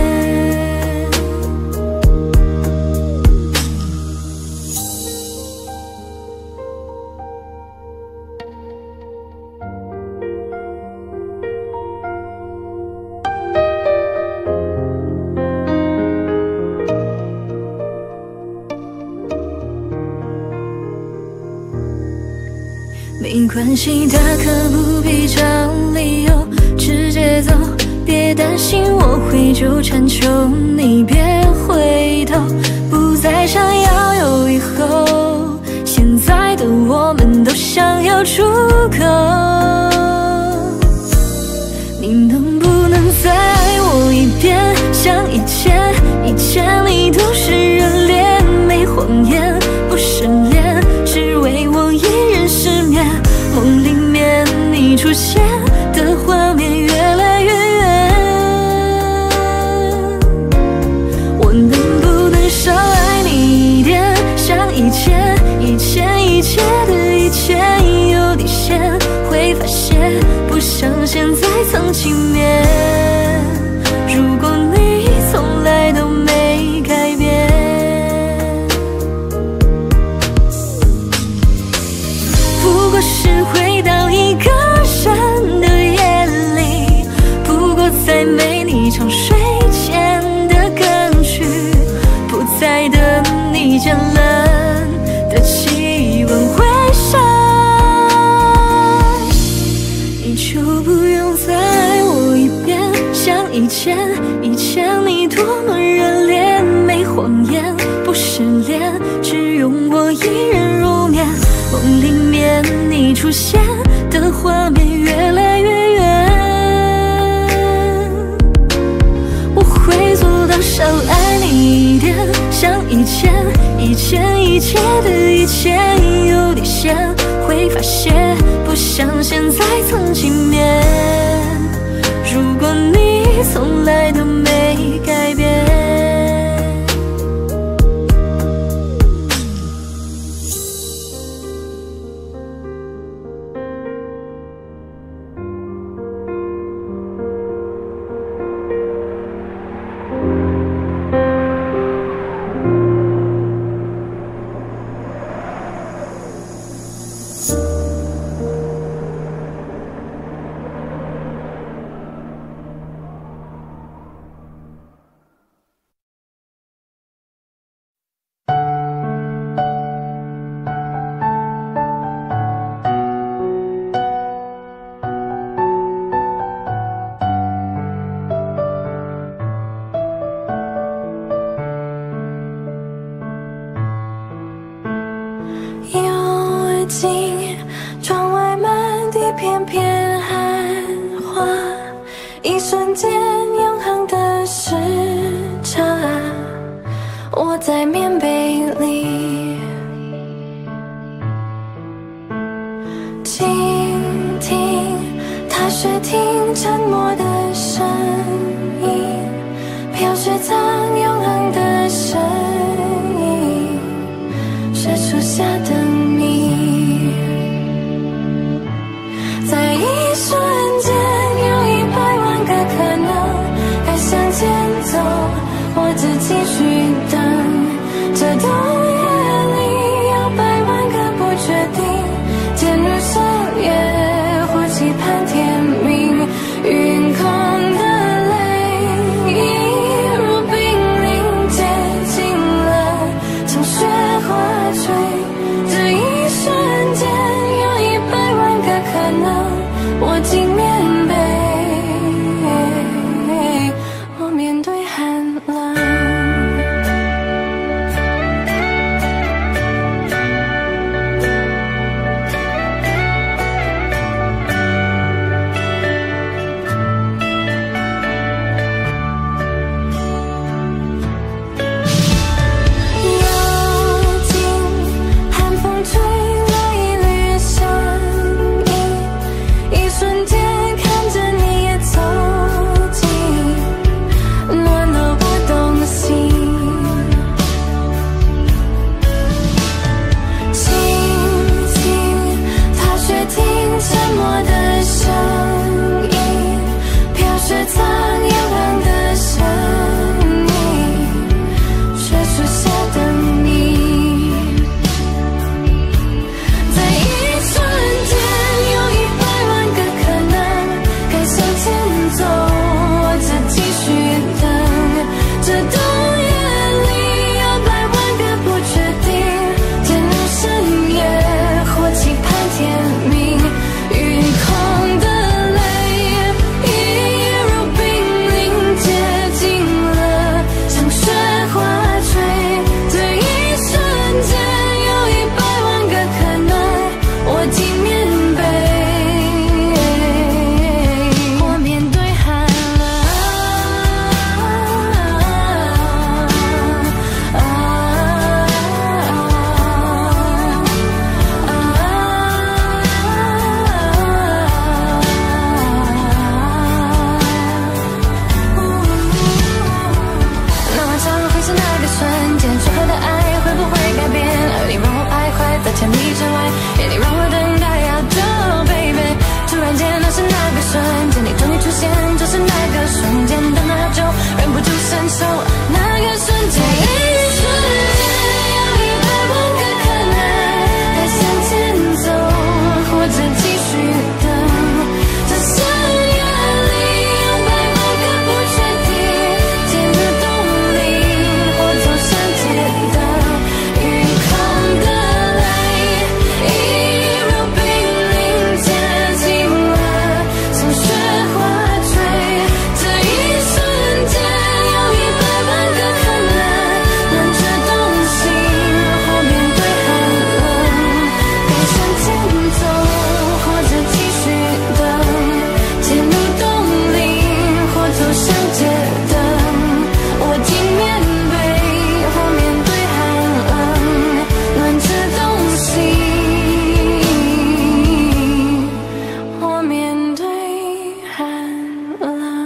没关系，大可不必找理由，直接走，别担心我会纠缠，求你别回头，不再想要有以后。现在的我们都想要出口，你能不能再爱我一遍？像以前，以前你都是热恋，没谎言，不失联，只为我一人失眠。梦里面你出现的画面越来越远，我能不能少爱你一点？像以前，以前一切的一切有底线，会发现不像现在曾经面。如果你从来都没改变，不过是回到一个人的夜里，不过再没你唱睡前的歌曲，不再等你渐冷的气温回升，你就不用再爱我一遍。像以前，以前你多么热恋，没谎言，不失联，只用我一人入眠。梦里面你出现的画面越来越远，我会做到少爱你一点。像以前，以前一切的一切有底线，会发现不像现在曾经面。如果你从来都没改变， 近，窗外满地片片寒花，一瞬间永恒的时差，我在棉被里倾听，踏雪听沉默的声音，飘雪藏永恒的声音，是树下的你。在一瞬间有一百万个可能，该向前走或者继续等，这冬夜里有百万个不确定，渐入深夜或期盼天明，云空的泪一如冰凌接近了，像雪花坠，这一瞬间有一百万个可能，我进棉被，我面对寒冷。幽静，寒风吹来一缕声音，一瞬间看着你也走近，暖得我动心。轻轻踏雪听沉默的声音，飘雪藏永恒的声音，雪树下的你。在一瞬间有一百万个可能，该向前走或者继续等，这冬夜里有百万个不确定，渐入深夜或期盼天明，云空的泪一如冰凌接近了，像雪花坠，这一瞬间有一百万个可能，我进棉被，我面对寒冷。那晚上会是那个瞬间，说好的爱会不会改变？而你让我徘徊在千里之外，夜里让我等待要走 baby。突然间那是那个瞬间，你终于出现，就是那个瞬间的那种忍不住伸手，那个瞬间，一瞬间有一百万个可能，该向前走或者继续等，这深夜里有百万个不确定，渐入冬林或走向街灯，云空的泪一如冰凌接近了，像雪花坠，这一瞬间有一百万个可能，暖着动心或面对寒冷，该向前走或者继续等，渐入冬林或走向街灯，我进棉被或面对寒冷，暖着动心，我面对寒冷。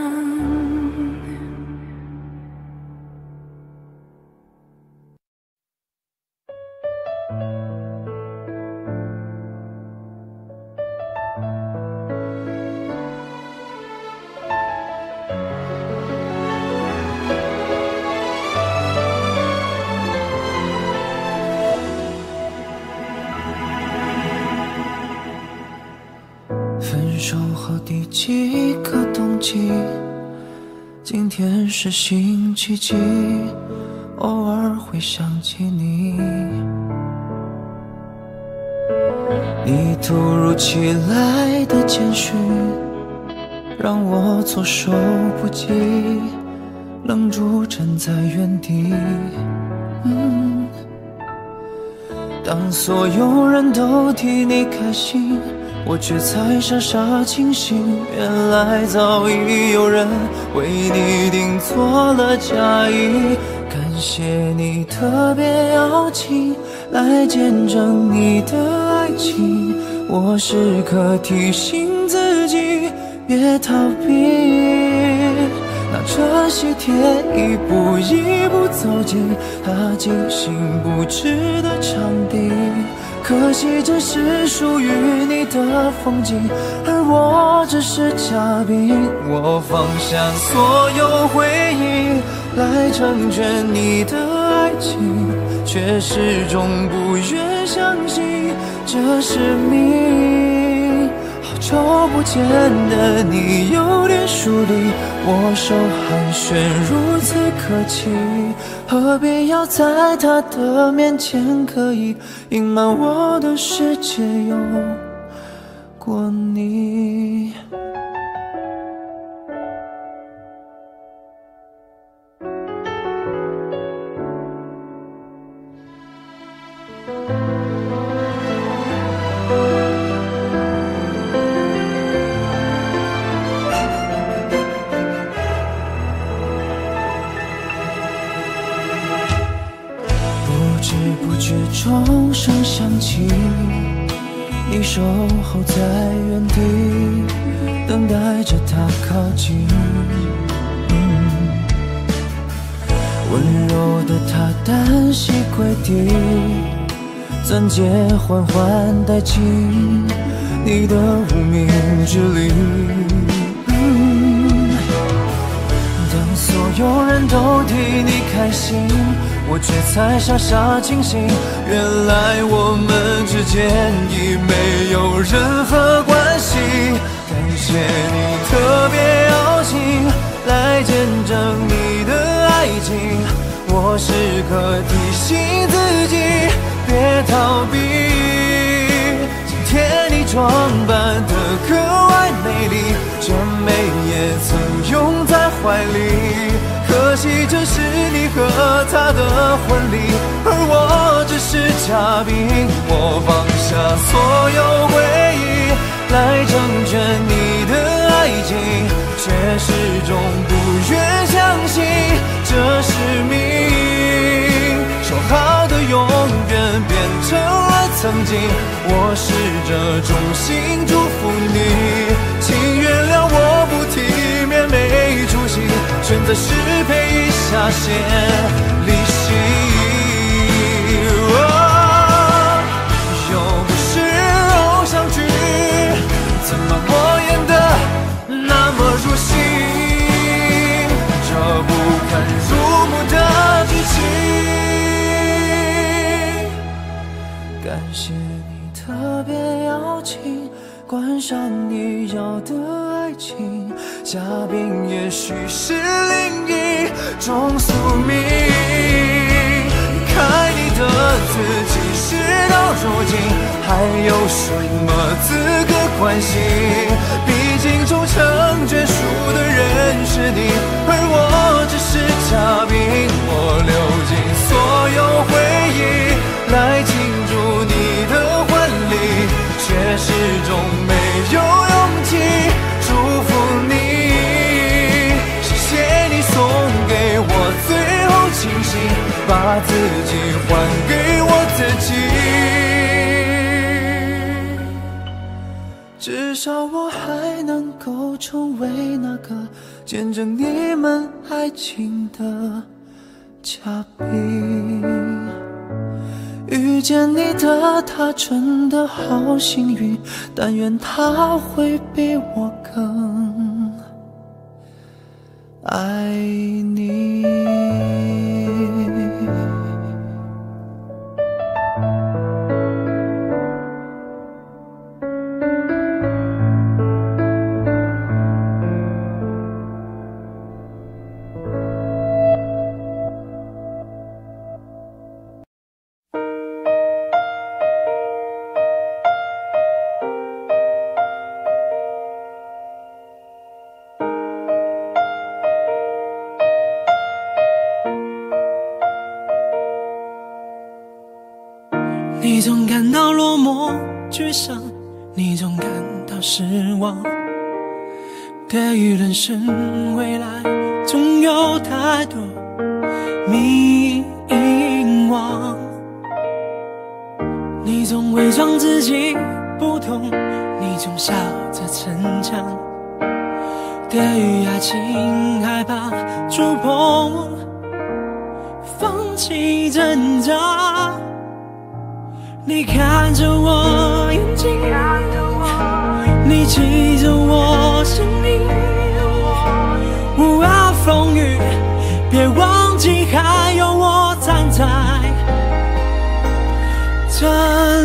分手后第几个冬季？今天是星期几？偶尔会想起你。你突如其来的简讯，让我措手不及，愣住站在原地。嗯， 当所有人都替你开心，我却才傻傻清醒。原来早已有人为你订做了嫁衣。感谢你特别邀请来见证你的爱情，我时刻提醒自己别逃避。拿着喜帖一步一步走进他精心布置的场地，可惜这是属于你的风景，而我只是嘉宾。我放下所有回忆来成全你的爱情，却始终不愿相信这是命。好久不见的你有点疏离，握手寒暄如此客气，何必要在他的面前刻意隐瞒我的世界有过你。钟声响起，你守候在原地，等待着他靠近。嗯、温柔的他单膝跪地，钻戒缓缓带进你的无名指里。嗯、当所有人都替你开心，我却才傻傻清醒，原来我们之间已没有任何关系。感谢你特别邀请来见证你的爱情，我时刻提醒自己别逃避。今天你装扮得格外美丽，这美也曾拥在怀里，可惜这是你和他的婚礼，而我只是嘉宾。我放下所有回忆来成全你的爱情，却始终不愿相信这是命。说好的永远变成了曾经，我试着衷心祝福你，请原谅我不体面没出息，选择失陪一下先离席。哦，又不是偶像剧，怎么我演得那么入戏？这不堪入目的剧情。感谢你特别邀请，观赏你要的爱情，嘉宾也许是另一种宿命。离开你的自己，事到如今还有什么资格关心？毕竟终成眷属的人是你，而我只是嘉宾。我流尽所有回忆来庆祝你的婚礼，却始终没有勇气祝福你。谢谢你送给我最后清醒，把自己还给我自己。至少我还能够成为那个见证你们爱情的嘉宾。遇见你的他真的好幸运，但愿他会比我更爱你。 你总感到落寞沮丧，你总感到失望，对于人生未来总有太多迷惘，你总伪装自己不懂，你总笑着逞强，对于爱情害怕触碰，放弃挣扎。你看着我眼睛，你记着我声音，无碍风雨，别忘记还有我站在这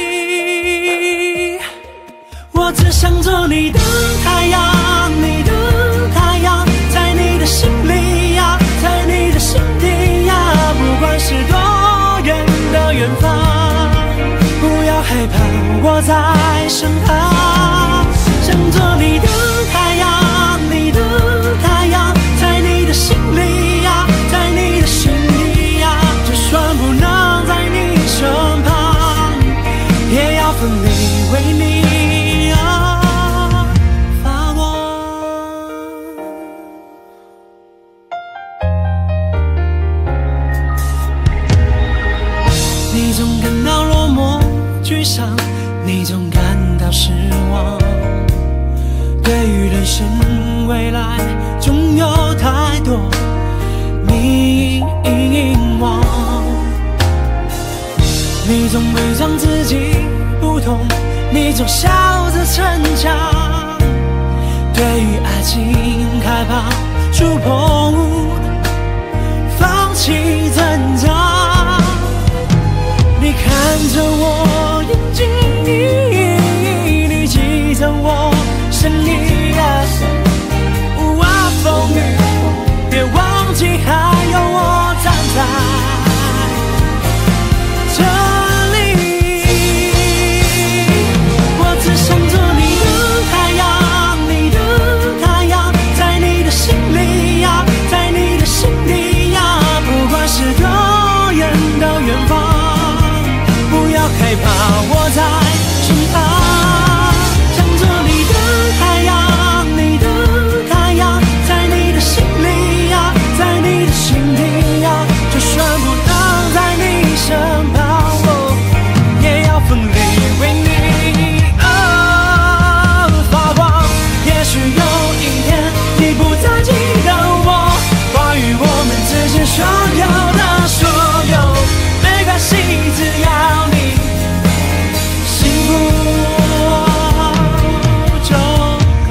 里。我只想做你的太阳，你的太阳，在你的心里呀，在你的心底呀，不管是多远的远方，不要害怕，我在身旁。想做你的太阳，你的太阳，在你的心里呀，在你的心底呀，就算不能在你身旁，也要奋力为你啊发光。你总感到落寞沮丧，你总感到失望，对于人生未来总有太多迷惘，你总伪装自己不懂，你总笑着逞强，对于爱情害怕触碰，放弃挣扎。你看着我眼睛，你记着我声音啊，无碍风雨，别忘记还有我站在这里。我只想做你的太阳，你的太阳，在你的心里呀，在你的心底呀，不管是多远的远方，不要害怕，我在身旁。想做你的太阳，你的太阳，在你的心里呀，在你的心底呀，就算不能在你身旁，我也要奋力为你而发光。也许有一天你不再记得我，关于我们之间所有的所有，没关系，只要你幸福就够。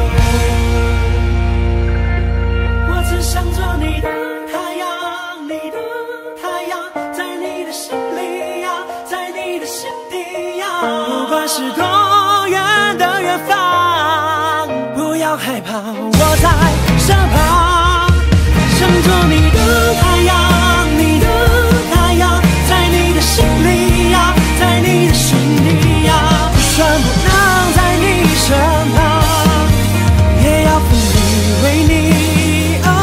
我只想做你的太阳，你的太阳，在你的心里呀，在你的心底呀，不管是多远的远方，不要害怕，我在身旁。想做你的太阳，你的太阳，在你的心里呀，在你的心底呀，就算不能在你身旁，也要奋力为你啊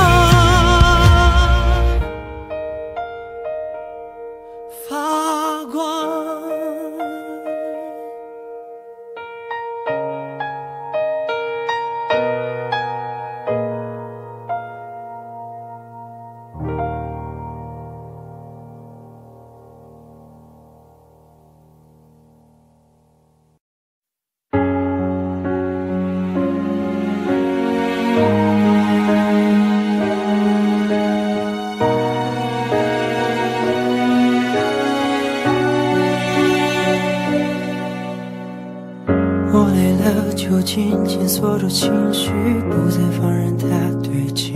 发光。 我累了，就渐渐锁住情绪，不再放任它堆积。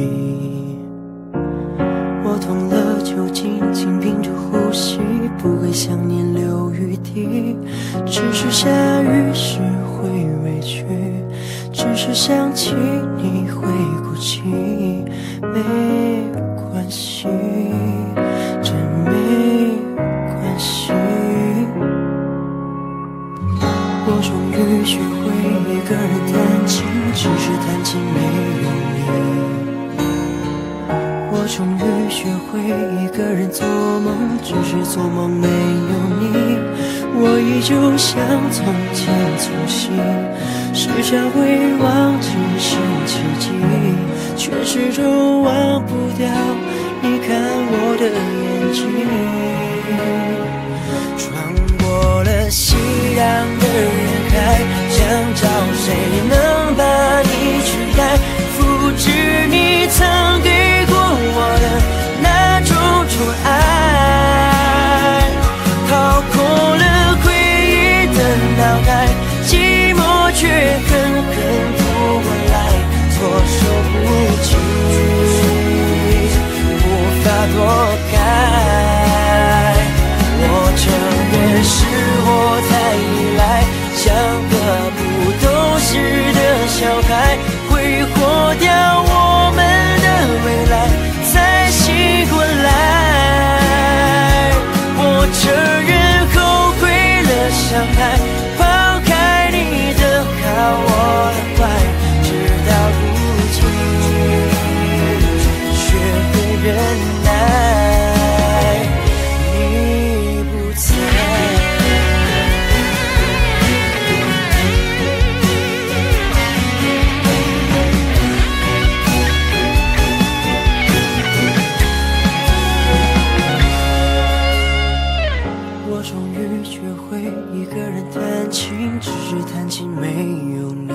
我痛了，就紧紧屏住呼吸，不给想念留余地。只是下雨时会委屈，只是想起你会哭泣。没关系，真没关系。我终于学会一个人弹琴，只是弹琴没有你。我终于学会一个人做梦，只是做梦没有你。 我依旧像从前粗心，时常会忘记星期几，却始终忘不掉你看我的眼睛。穿过了熙攘的人海，想找谁能把你取代，复制你曾给过我的那种宠爱，掏空了回忆的脑袋，寂寞却狠狠扑过来，措手不及，无法躲开。我承认是我太依赖，像个不懂事的小孩，挥霍掉我们的未来，才醒过来。我承认后悔了，伤害，抛开你的好我的坏，直到如今学会忍耐，你不在。我终于学会一个人弹琴，只是弹琴没有你。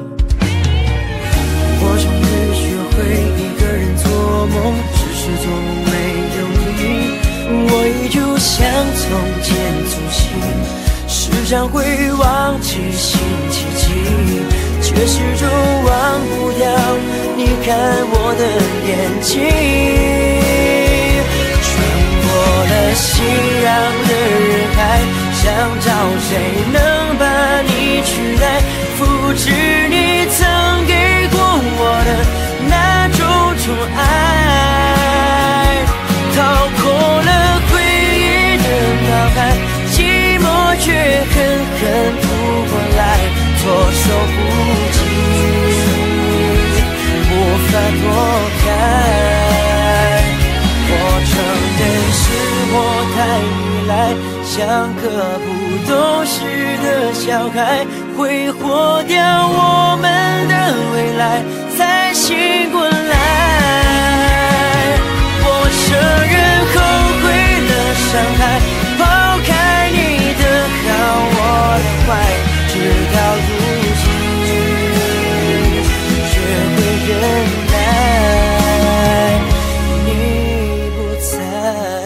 我终于学会一个人做梦，只是做梦没有你。我依旧像从前粗心，时常会忘记星期几，却始终忘不掉你看我的眼睛。穿过了熙攘的人海，想找谁能把你取代，复制你曾给过我的那种宠爱，掏空了回忆的脑海，寂寞却狠狠扑过来，措手不及，无法躲开。我承认是我太依赖，像个不懂事的小孩，挥霍掉我们的未来，才醒过来。我承认后悔了，伤害，抛开你的好我的坏，直到如今学会忍耐，你不在。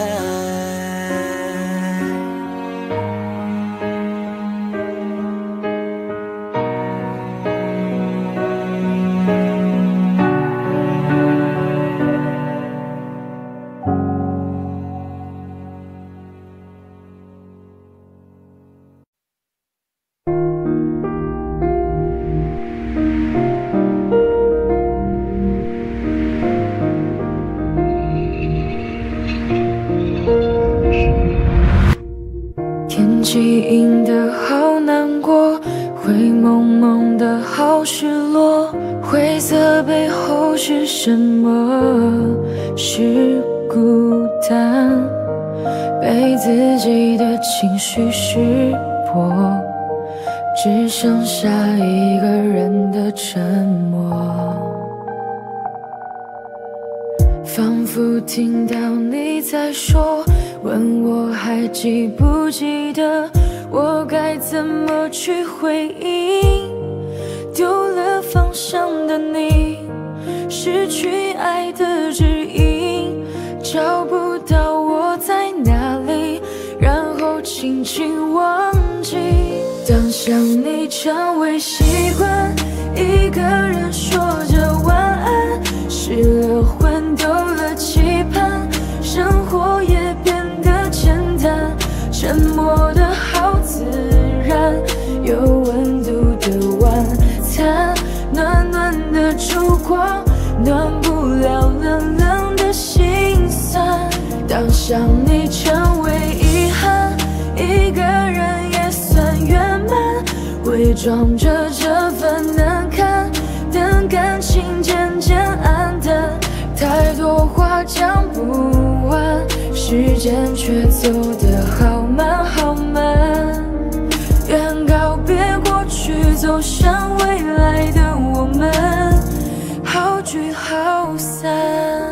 天气阴得好难过，灰蒙蒙的好失落，灰色背后是什么？是孤单，被自己的情绪识破，只剩下一个人的沉默。仿佛听到你在说，问我还记不记得，我该怎么去回应？丢了方向的你，失去爱的指引，找不到我在哪里，然后轻轻忘记。当想你成为习惯，一个人说着晚安，失了魂，丢了期盼，生活也变得简单，沉默的好自然，有温度的晚餐，暖暖的烛光，暖不了冷冷的心酸。当想你成为遗憾，一个人也算圆满，伪装着这份难堪，等感情渐渐暗淡，太多话讲不完，时间却走得好慢好慢。 走向未来的我们，好聚好散。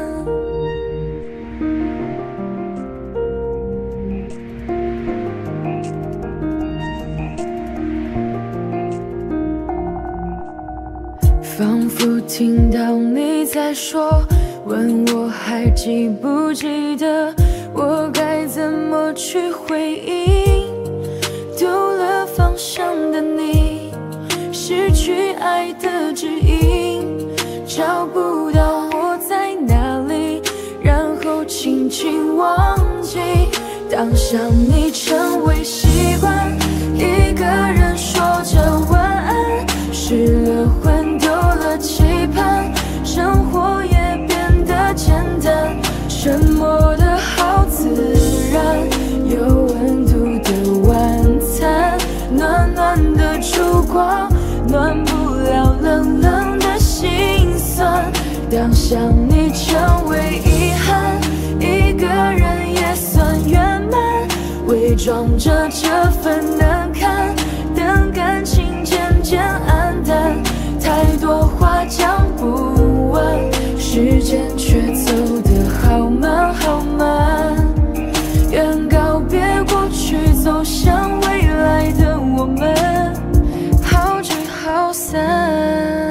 仿佛听到你在说，问我还记不记得，我该怎么去回应？丢了方向的你，失去爱的指引，找不到我在哪里，然后轻轻忘记。当想你成为习惯，一个人说着晚安，失了魂，丢了期盼，生活也变得简单，沉默的好自然，有温度的晚餐，暖暖的烛光，暖不了冷冷的心酸。当想你成为遗憾，一个人也算圆满，伪装着这份难堪，等感情渐渐暗淡，太多话讲不完，时间却走得好慢好慢。愿告别过去，走向未来的我们，好聚好散。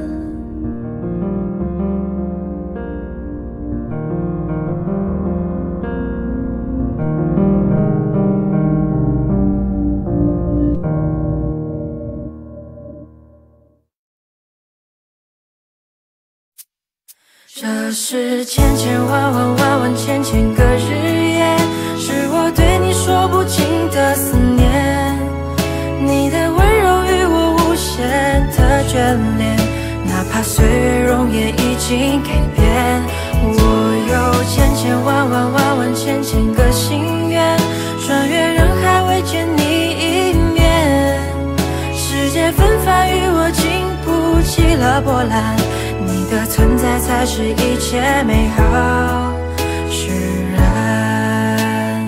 这是千千万万万万千千个日夜，是我对你说不尽的思念。你的温柔与我无限的眷恋，哪怕岁月容颜已经改变。我有千千万万万万千千个心愿，穿越人海为见你一面。世界纷繁与我经不起了波澜，你的存在才是一切美好释然。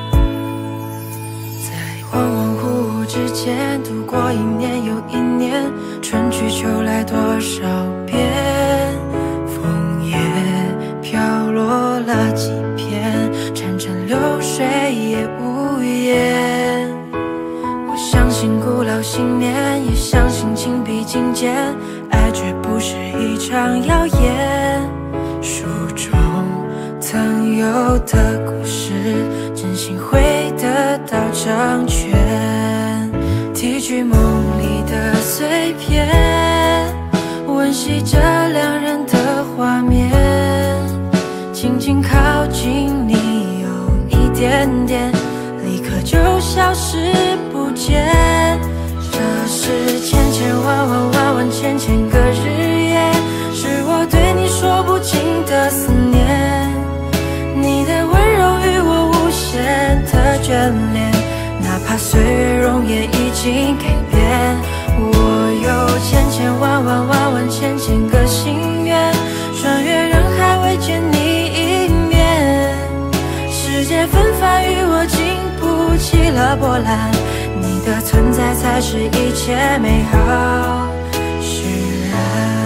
在恍恍惚惚之间度过一年又一年，春去秋来多少遍，枫叶飘落了几片，潺潺流水也无言。我相信古老信念，也相信情比金坚，爱绝不是一场谣言。书中曾有的故事，真心会得到成全。提取梦里的碎片，温习着两人的画面，轻轻靠近你有一点点，立刻就消失不见。这是千千万万万万千千个日夜，是我对你说不尽的思念。你的温柔与我无限的眷恋，哪怕岁月容颜已经改变。我有千千万万万万千千个心愿，穿越人海为见你一面。世界纷繁与我经不起了波澜，你的存在才是一切美好释然。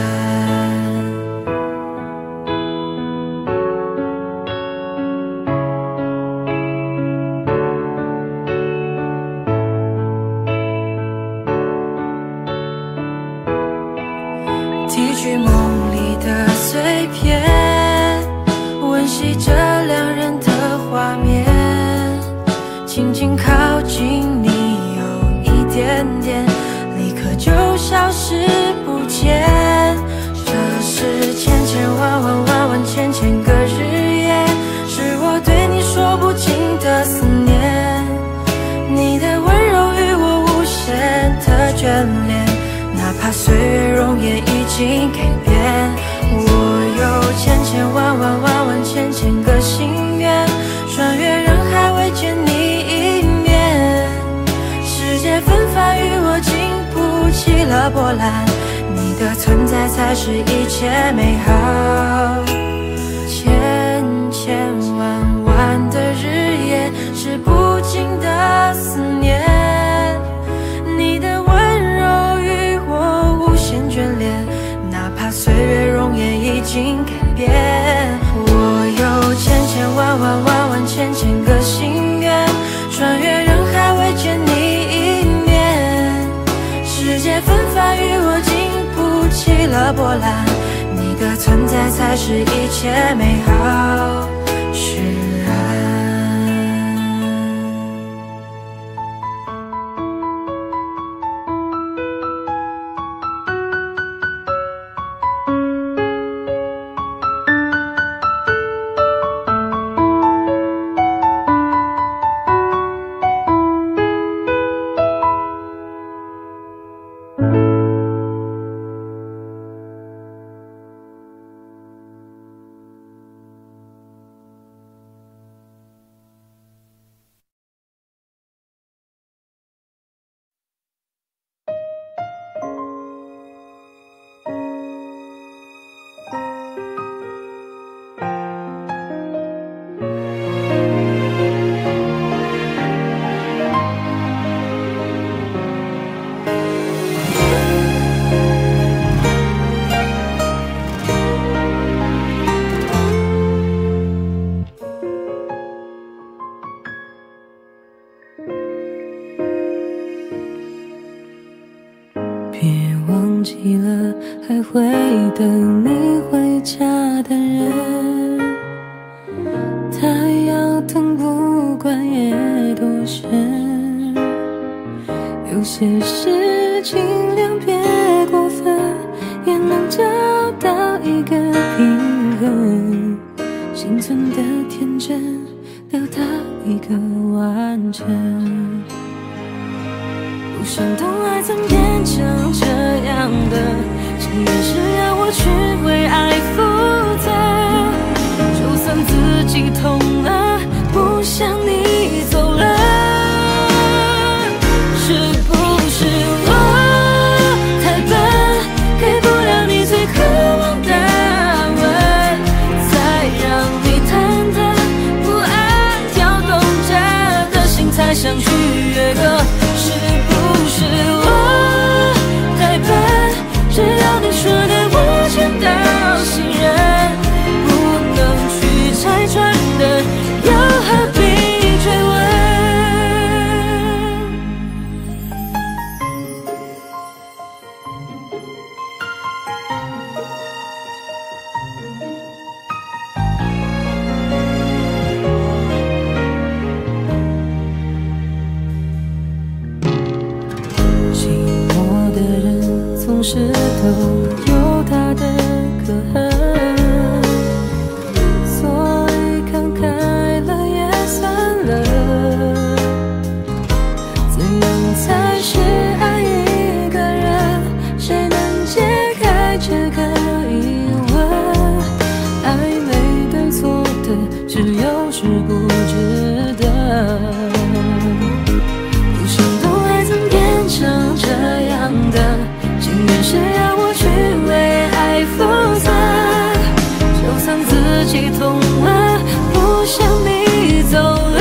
提取梦里的碎片，温习着两人的画面，轻轻靠近你有一点点，立刻就消失不见。这是千千万万万万千千个日夜，是我对你说不尽的思念。你的温柔与我无限的眷恋，哪怕岁月容颜已经改变。我有千千万万万万千千个心愿，穿越人海为见你一面。世界纷繁与我经不起了波澜，你的存在才是一切美好。千千万万的日夜，是不尽的思念。你的温柔与弯弯弯千千个心愿，穿越人海为见你一面。世界纷繁与我经不起了波澜，你的存在才是一切美好释然。记了还会等你回家的人，他要等不管夜多深。有些事尽量别过分，也能找到一个平衡。心存的天真，得到一个完整。不想懂爱怎变成这样的，情愿是让我去为爱负责。就算自己痛了，不想你走了，是不是我太笨，给不了你最渴望的安稳，才让你忐忑不安，跳动着的心才想去越过。是不是我太笨，只要你说的我全当信任，不能去拆穿的，又何必追问。总是都有他的可恨，所以看开了也算了。怎样才是爱一个人？谁能解开这个疑问？爱没对错的，只有值不值得。不想懂爱怎变成这样的，情愿是让我去为爱负责，就算自己痛了，不想你走了，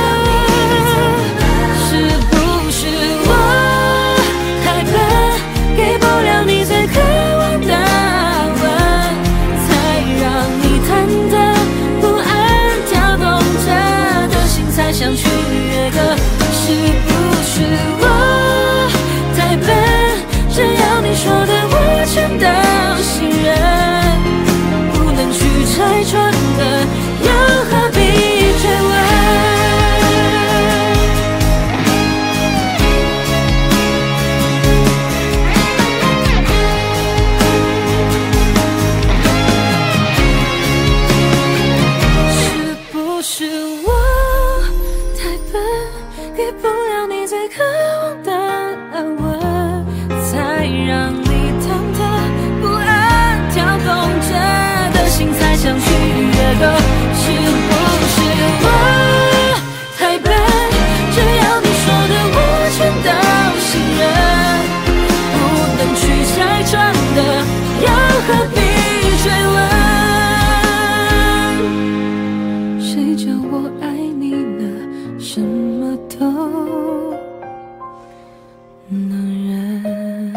是不是我太笨，给不了你最渴望的安稳，才让你忐忑不安，跳动着的心才想去越过，是不是我太笨，只要你说的我全当信任，不能去拆穿的，又何必追问。是不是我太笨，给不了你最渴望的安稳，才让你忐忑不安，跳动着的心才想去越过。是不是我太笨，只要你说的我全当信任，不能去拆穿的，又何必追问？谁叫我爱你呢？什么都能忍。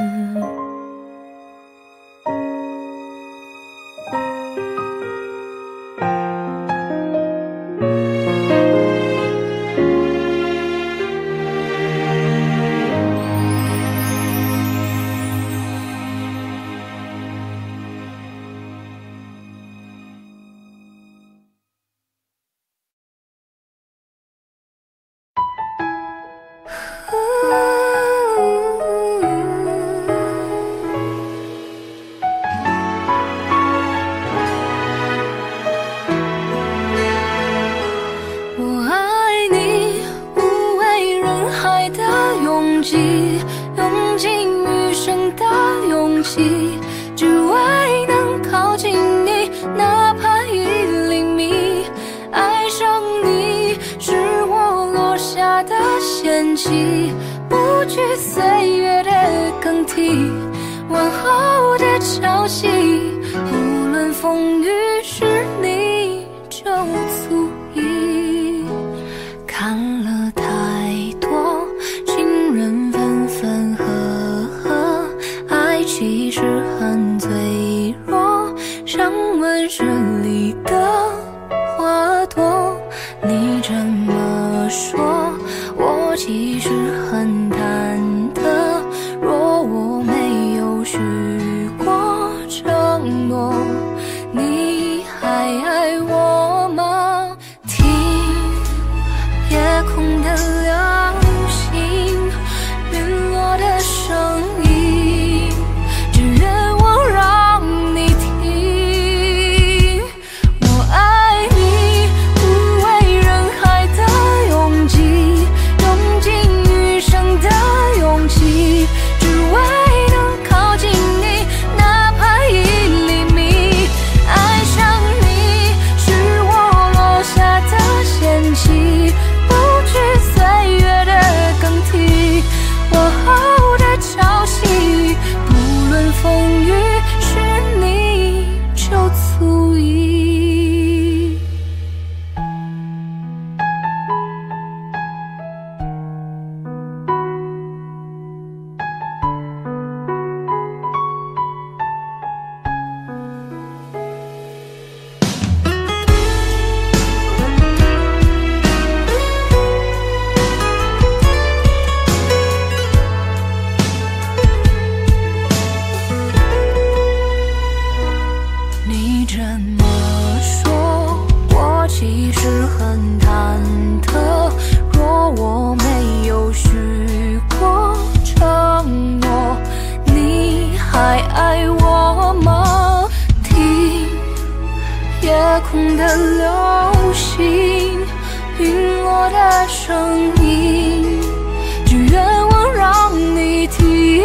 记，用尽余生的勇气，只为能靠近你，哪怕一厘米。爱上你是我落下的陷阱，不惧岁月的更替，往后的潮汐，无论风雨是你就足以。看了太多情人分分合合，爱其实很脆弱，像温室里的花朵。你这么说，我其实很忐忑，若我没有许过承诺，你还爱我吗？听夜空的流星，陨落的声音，只愿我让你听。我爱你，不为人海的拥挤，用尽余生的勇气，只为能靠近你，哪怕一厘米。爱上你是我落下的陷阱，不惧岁月的更替，往后的潮汐，不论风雨是你就足以。你这么说，我其实很忐忑，若我没有许过承诺，你还爱我吗？听夜空的流星，陨落的声音，只愿我让你听。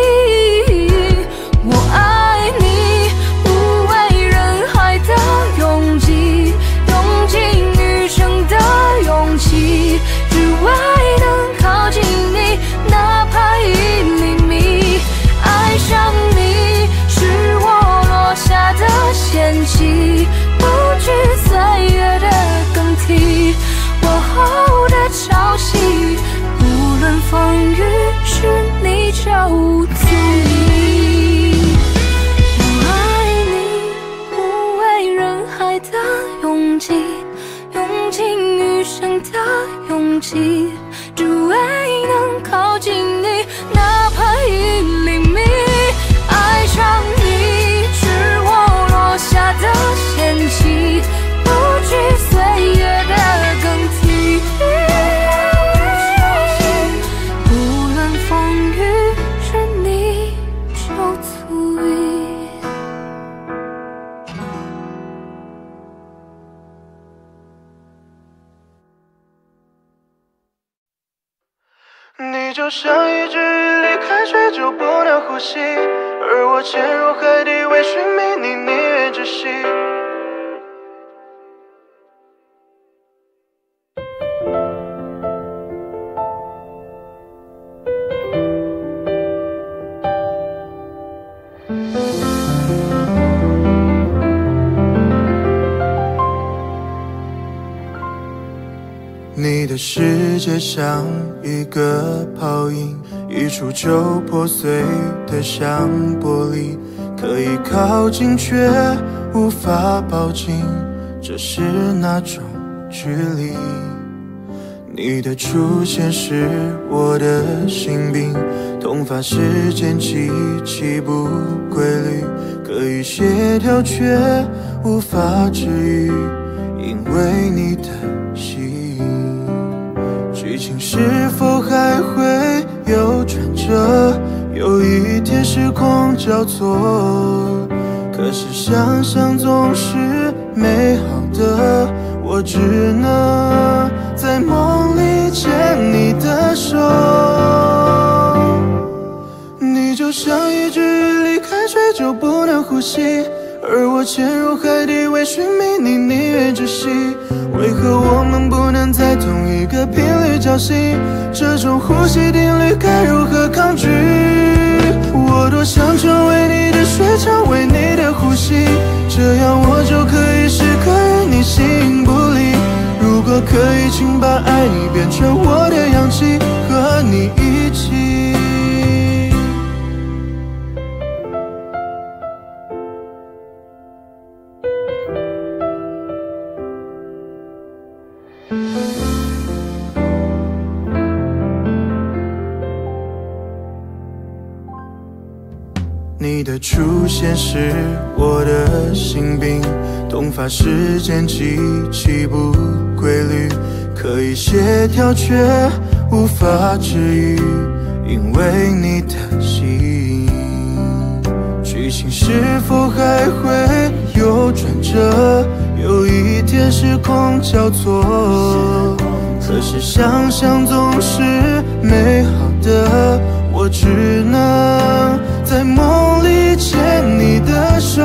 我爱你，不为人海的拥挤，用尽余生的勇气，只为能靠近你，哪怕一厘米。爱上你是我落下的陷阱，不惧岁月的更替，往后的潮汐，无论风雨是你就足以。我爱你，不为人海的拥挤，用尽余生的勇气，只为能靠近你，哪怕一厘米。爱上你是我落下的陷阱，不惧岁月的更替，无论风雨是你就足以。 你就像一只鱼离开水就不能呼吸，而我潜入海底为寻觅你，宁愿窒息。你的世界像一个泡影，一触就破碎的像玻璃，可以靠近却无法抱紧，这是哪种距离？你的出现是我的心病，痛发时间记起不规律，可以协调却无法治愈，因为你的吸引。剧情是否还会有转折？有一天时空交错，可是想象总是美好的，我只能在梦里牵你的手。 像一只鱼离开水就不能呼吸，而我潜入海底为寻觅你，宁愿窒息。为何我们不能在同一个频率交心？这种呼吸定律该如何抗拒？我多想成为你的水，成为你的呼吸，这样我就可以时刻与你形影不离。如果可以，请把爱你变成我的氧气，和你一起。你的出现是我的心病，动发时间记起不规律，可以协调却无法治愈，因为你的心。剧情是否还会有转折？有一天时空交错，可是想象总是美好的，我只能在梦里牵你的手。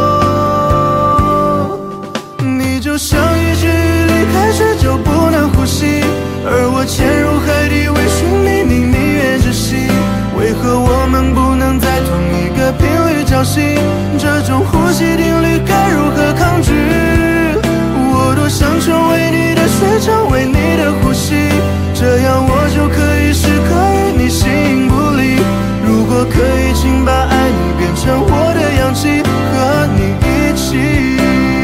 你就像一只鱼离开水就不能呼吸，而我潜入海底为寻觅你，宁愿窒息。为何我们不能在同一个频率交心？这种呼吸定律该如何抗拒？我多想成为你的水，成为你的呼吸，这样我就可以时刻与你形影不离。如果可以，请把爱你变成我的氧气，和你一起。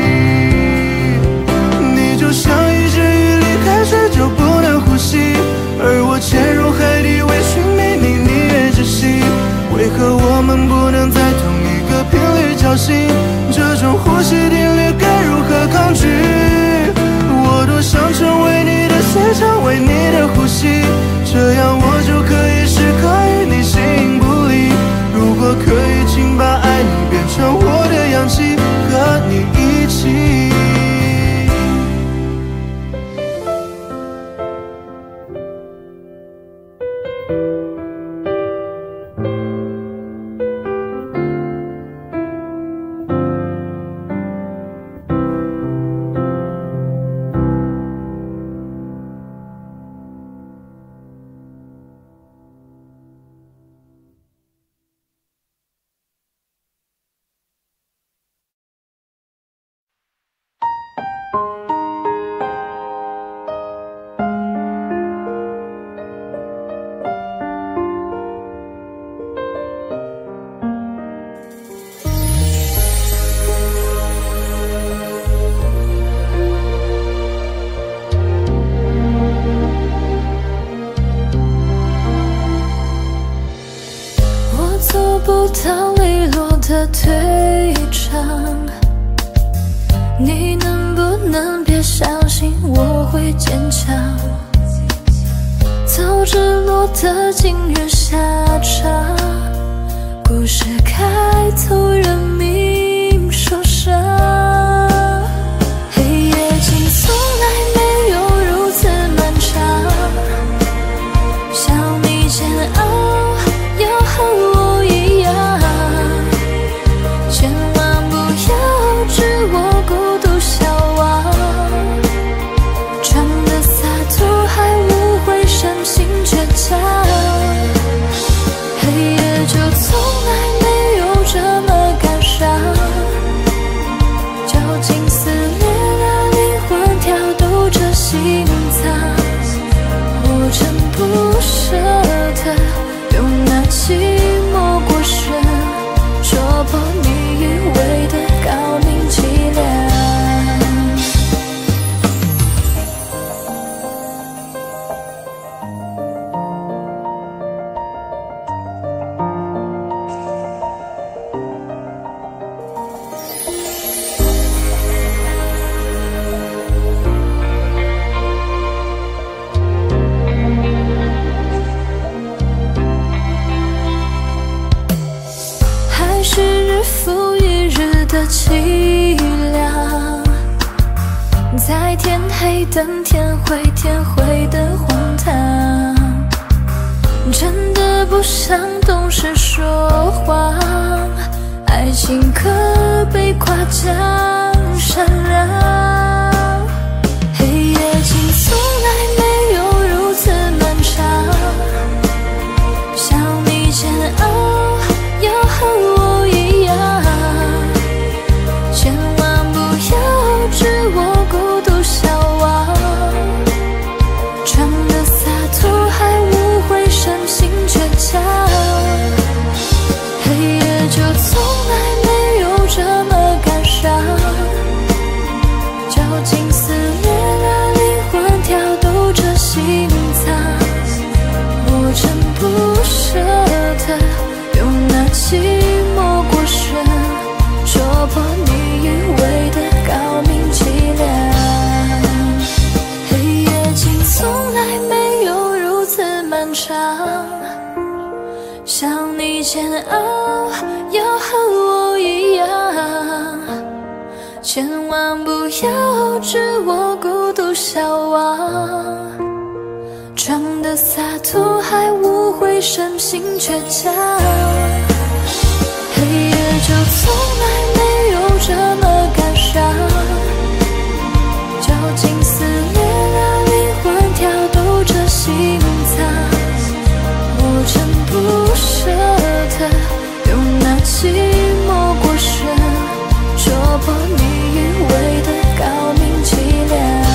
你就像一只鱼离开水就不能呼吸，而我潜入海底为寻觅你，宁愿窒息。为何我们不能在同一个频率交心？这种呼吸定律该如何抗拒？我多想成为你的水，成为你的呼吸，这样我就可以时刻与你形影不离。如果可以，请把爱你变成我的氧气，和你一起。 不到利落的退场，你能不能别相信我会坚强？早知落得今日下场，故事开头人命受伤。黑夜竟从来没有如此漫长，想你煎熬要和我一样，千万不要置我孤独消亡，装的洒脱还误会深情倔强。黑夜就从来没有这么感伤，究竟撕裂了灵魂，跳动着心脏，我真不舍得用那寂寞过深，戳破你以为的高明伎俩。还是日复一日的凄凉，在天黑等天灰，天灰的荒唐，真的不想懂事说性格被夸奖闪亮，黑夜竟从来没有如此漫长，想你煎熬要和我一样，千万不要置我孤独消亡，装的洒脱还无悔深情倔强，黑夜就从来没有这么感伤，绞尽撕裂了灵魂，跳动着心脏，我真不舍得用那寂寞过深戳破你以为的高明伎俩，黑夜竟从来没有如此漫长，想你煎熬要和我一样，千万不要置我孤独消亡，装的洒脱还无悔深情倔强，黑夜就从来没有这么感伤，绞尽撕裂了灵魂，跳动着心脏，我真不舍得用那寂寞过深戳破你以为的高明伎俩。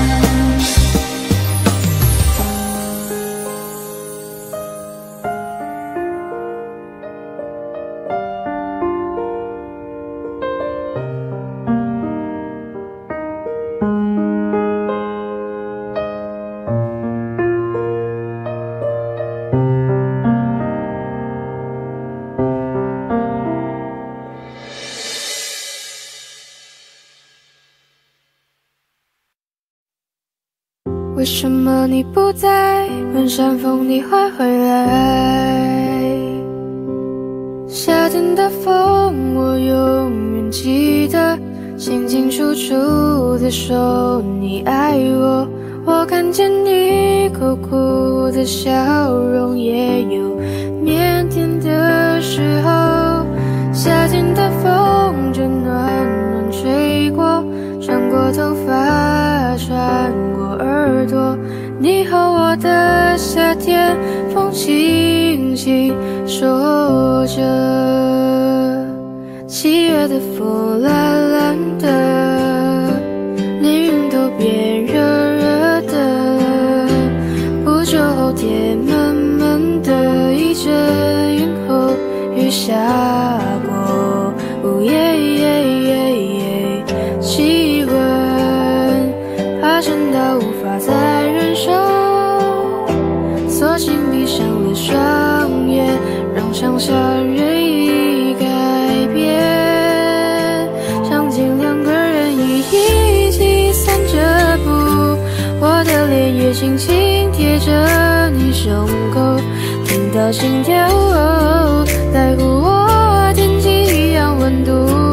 为什么你不在？问山风你会回来？夏天的风，我永远记得，清清楚楚的说你爱我。我看见你苦苦的笑容，也有腼腆的时候。夏天的风就暖暖吹过，穿过头发，穿过耳朵，你和我的夏天，风轻轻说着。七月的风蓝蓝的，连云都变热热的，不久后天闷闷的，一阵云后雨下过。哦耶耶耶耶，气温爬升到无法再忍受，索性闭上了双眼，让想象任意改变。场景两个人一一起散着步，我的脸也轻轻贴着你胸口，听到心跳哦，在乎我天气一样温度。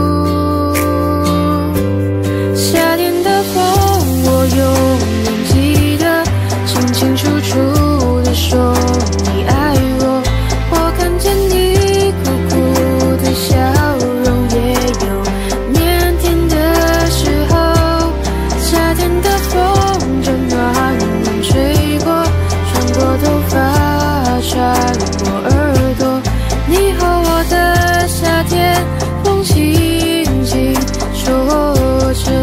夏天的风我永远记得，清清楚楚地说你爱我。我看见你苦苦的笑容，也有腼腆的时候。夏天的风就暖暖吹过，穿过头发，穿过耳朵，你和我的夏天，风轻轻说着。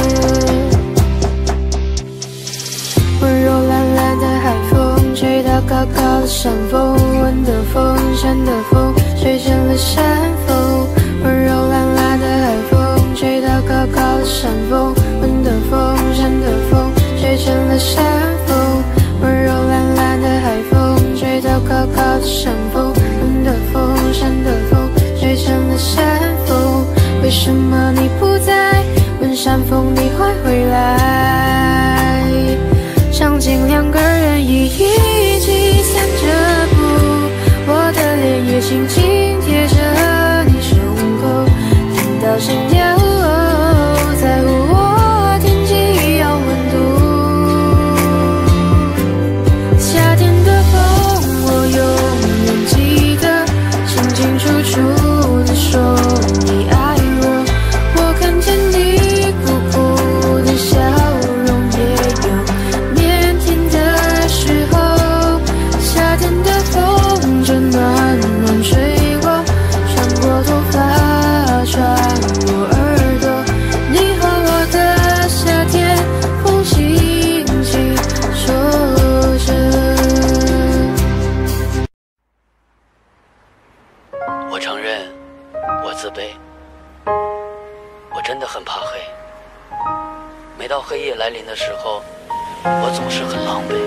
温柔懒懒的海风，吹到高高的山峰，闻的风，山的风，吹成了山峰。温柔懒懒的海风，吹到高高的山峰，闻的风，山的风，吹成了山峰。温柔懒懒的海风，吹到高高的山峰，闻的风，山的风，吹成了山峰。为什么你不在？问山风你会回来？场景两个人一一起散着步，我的脸也轻轻贴着你胸口，听到心跳哦，在乎我天气一样温度。 夜来临的时候，我总是很狼狈。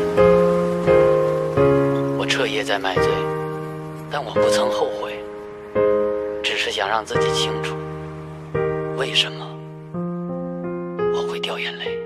我彻夜在买醉，但我不曾后悔，只是想让自己清楚，为什么我会掉眼泪。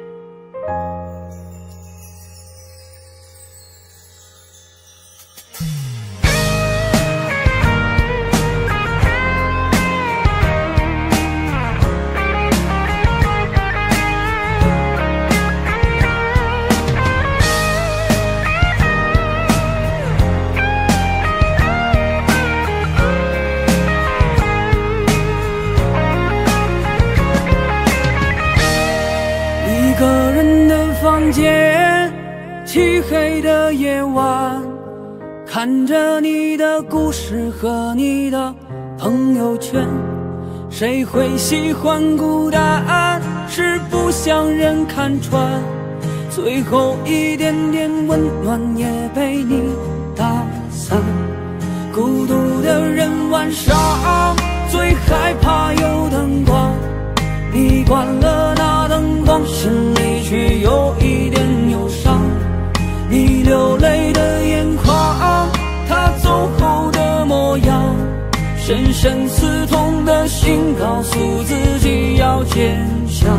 间，漆黑的夜晚，看着你的故事和你的朋友圈。谁会喜欢孤单？是不想人看穿，最后一点点温暖也被你打散。孤独的人晚上最害怕有灯光，你关了那灯光，心里却有一点忧伤。你流泪的眼眶，他走后的模样，深深刺痛的心告诉自己要坚强。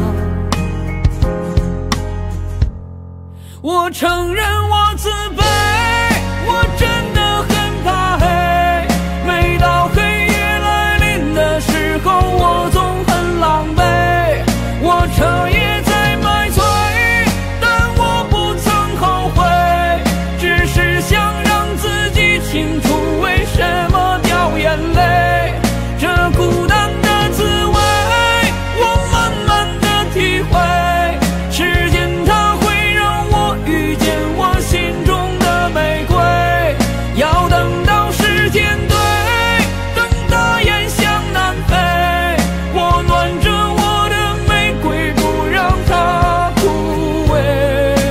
我承认我自卑，我真的很怕黑，每到黑夜来临的时候，我总很狼狈。我彻夜在买醉，但我不曾后悔，只是想让自己清楚为什么掉眼泪。这孤单的滋味，我慢慢的体会，时间它会让我遇见我心中的玫瑰，要等到时间对，等大雁向南飞，我暖着我的玫瑰，不让它枯萎。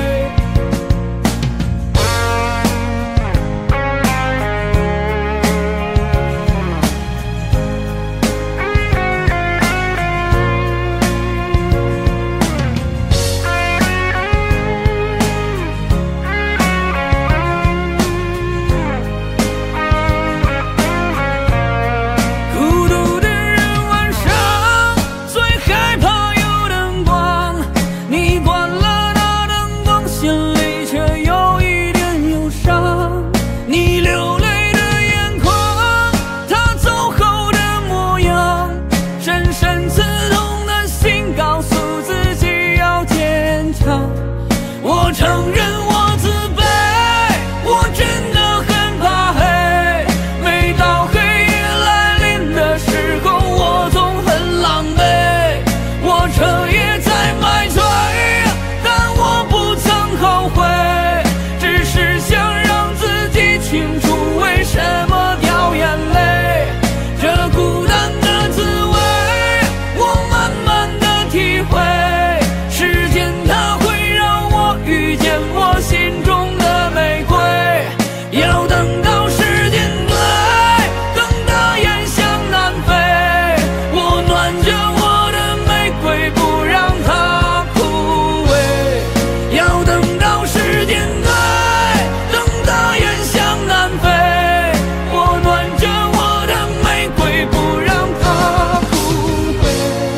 孤独的人晚上最害怕有灯光，你关了那灯光，心里却有一点忧伤。你流泪的眼眶，他走后的模样，深深刺痛的心告诉自己要坚强。我承认我自卑，我真的很怕黑，每到黑夜来临的时候，我总很狼狈。我彻夜在买醉，但我不曾后悔，只是想让自己清楚为什么掉眼泪。这孤单的滋味，我慢慢的体会，时间它会让我遇见我心中的玫瑰，要等到时间对，等大雁向南飞，我暖着我的玫瑰，不让它枯萎，要等到时间对，等大雁向南飞，我暖着我的玫瑰，不让它枯萎。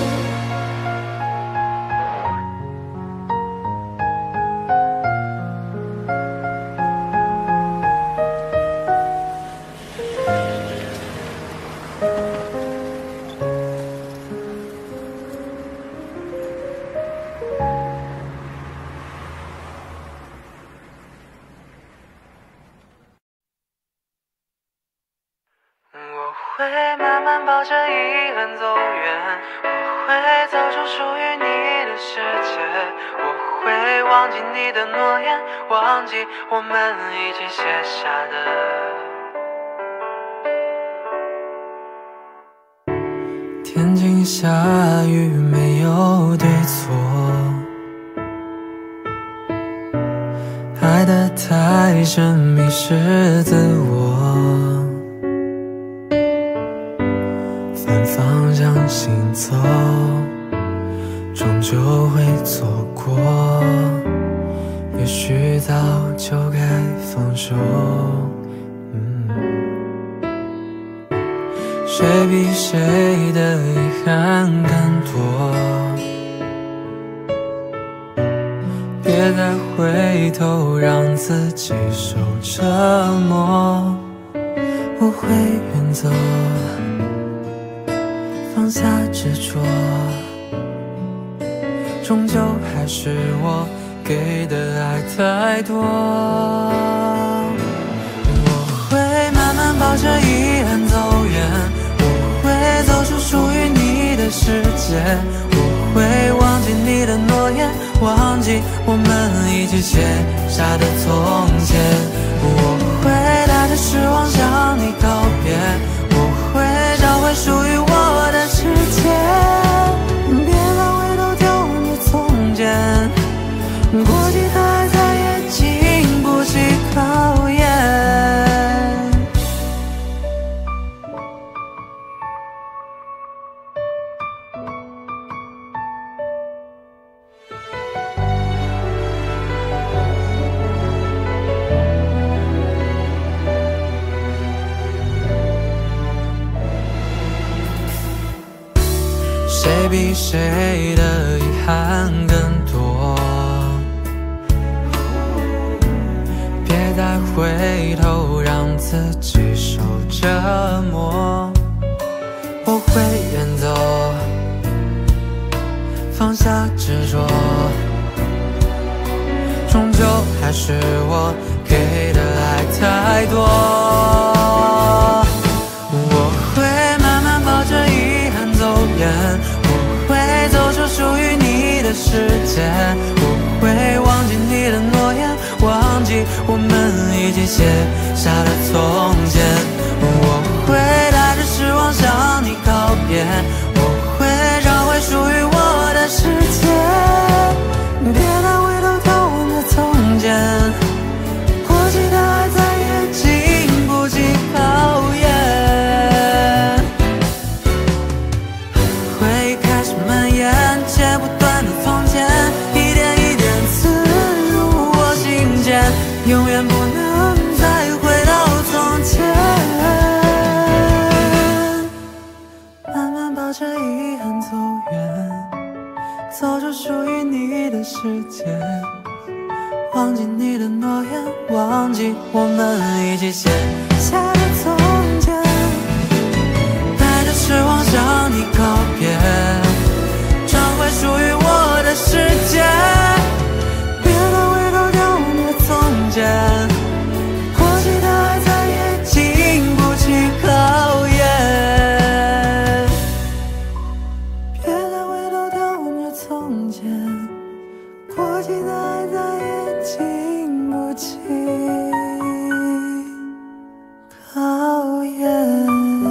我会慢慢抱着遗憾走远，我会走出属于你的世界，我会忘记你的诺言，忘记我们一起写下的。 天晴下雨没有对错，爱得太深迷失自我，反方向行走， 终究会错过，也许早就该放手。嗯，谁比谁的遗憾更多？别再回头，让自己受折磨。我会远走，放下执着，终究还是我给的爱太多。我会慢慢抱着遗憾走远，我会走出属于你的世界，我会忘记你的诺言，忘记我们一起写下的从前。我会带着失望向你告别，我会找回属于我的世界。别再回头挑你从前，过期的爱再也经不起考验。谁比谁的遗憾更多？别再回头，让自己受折磨。我会远走，放下执着，终究还是我给的爱太多。我会慢慢抱着遗憾走远，我会走出属于你的世界，我会忘记你的诺言，忘记我们一起写下的从前。我会带着失望向你告别，我会找回属于我的世界。别再回头挑我的从前，过期的爱再也经不起考验。回忆开始蔓延，剪不断的从前，一点一点刺入我心间，永远不能再回到从前。慢慢抱着遗憾走远，走出属于你的世界，忘记你的诺言，忘记我们一起写下的从前。带着失望向你告别，找回属于我的世界。别再回头挑你的从前，过期的爱再也经不起考验。别再回头挑你的从前，过期的爱再也经不起考验。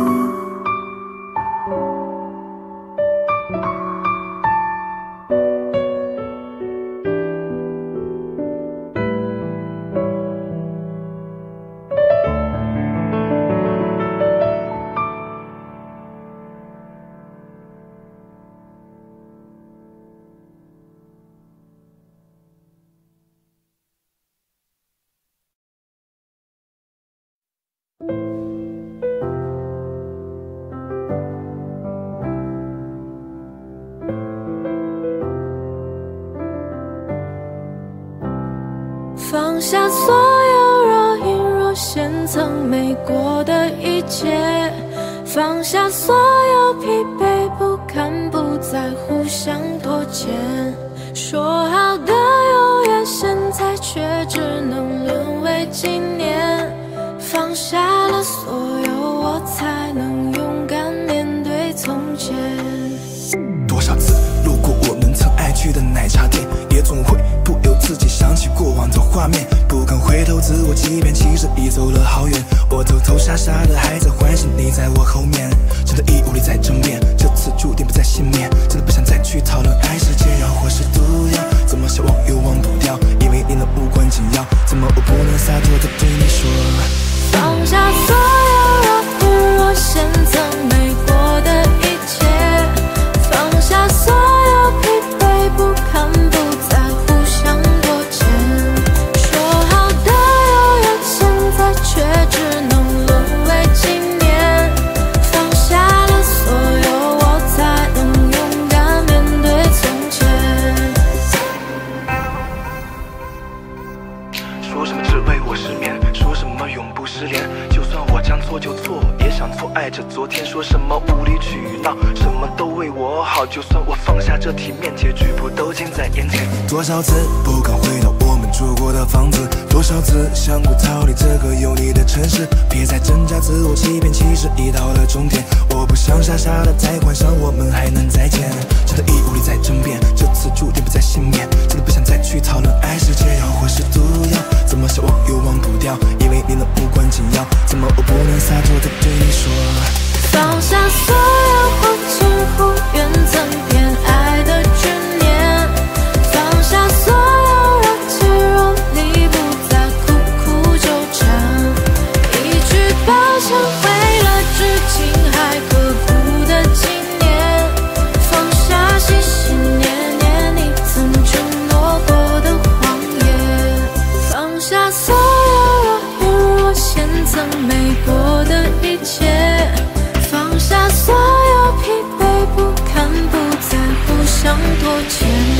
放下所有若隐若现曾没过的一切，放下所有疲惫不堪，不再互相拖欠。说好的永远，现在却只能沦为纪念。放下了所有，我才能勇敢面对从前。 多少次路过我们曾爱去的奶茶店，也总会不由自己想起过往的画面，不敢回头自我欺骗，其实已走了好远。我偷偷傻傻的还在幻想你在我后面，真的义无力再争辩，这次注定不再幸免。真的不想再去讨论爱是解药或是毒药，怎么想忘又忘不掉，因为你能无关紧要，怎么我不能洒脱的对你说， 放下所有若隐若现曾没过的一切，放下所有疲惫失联。就算我将错就错，也想错爱着昨天。说什么无理取闹，什么都为我好。就算我放下这体面，结局不都近在眼前。 多少次不敢回到我们住过的房子，多少次想过逃离这个有你的城市。别再挣扎自我欺骗，其实已到了终点。我不想傻傻的再幻想我们还能再见，真的义无力再争辩，这次注定不再幸免。真的不想再去讨论爱是解药或是毒药，怎么想忘又忘不掉，因为你的无关紧要。怎么我不能洒脱的对你说， 放下所有忽近忽远，曾偏爱的执念，放下所有若即若离，不再苦苦纠缠。一句抱歉为了至今还刻骨的纪念，放下心心念念你曾承诺过的谎言，放下所有若隐若现曾没过的一切，放下所有疲惫不堪，不再互相拖欠。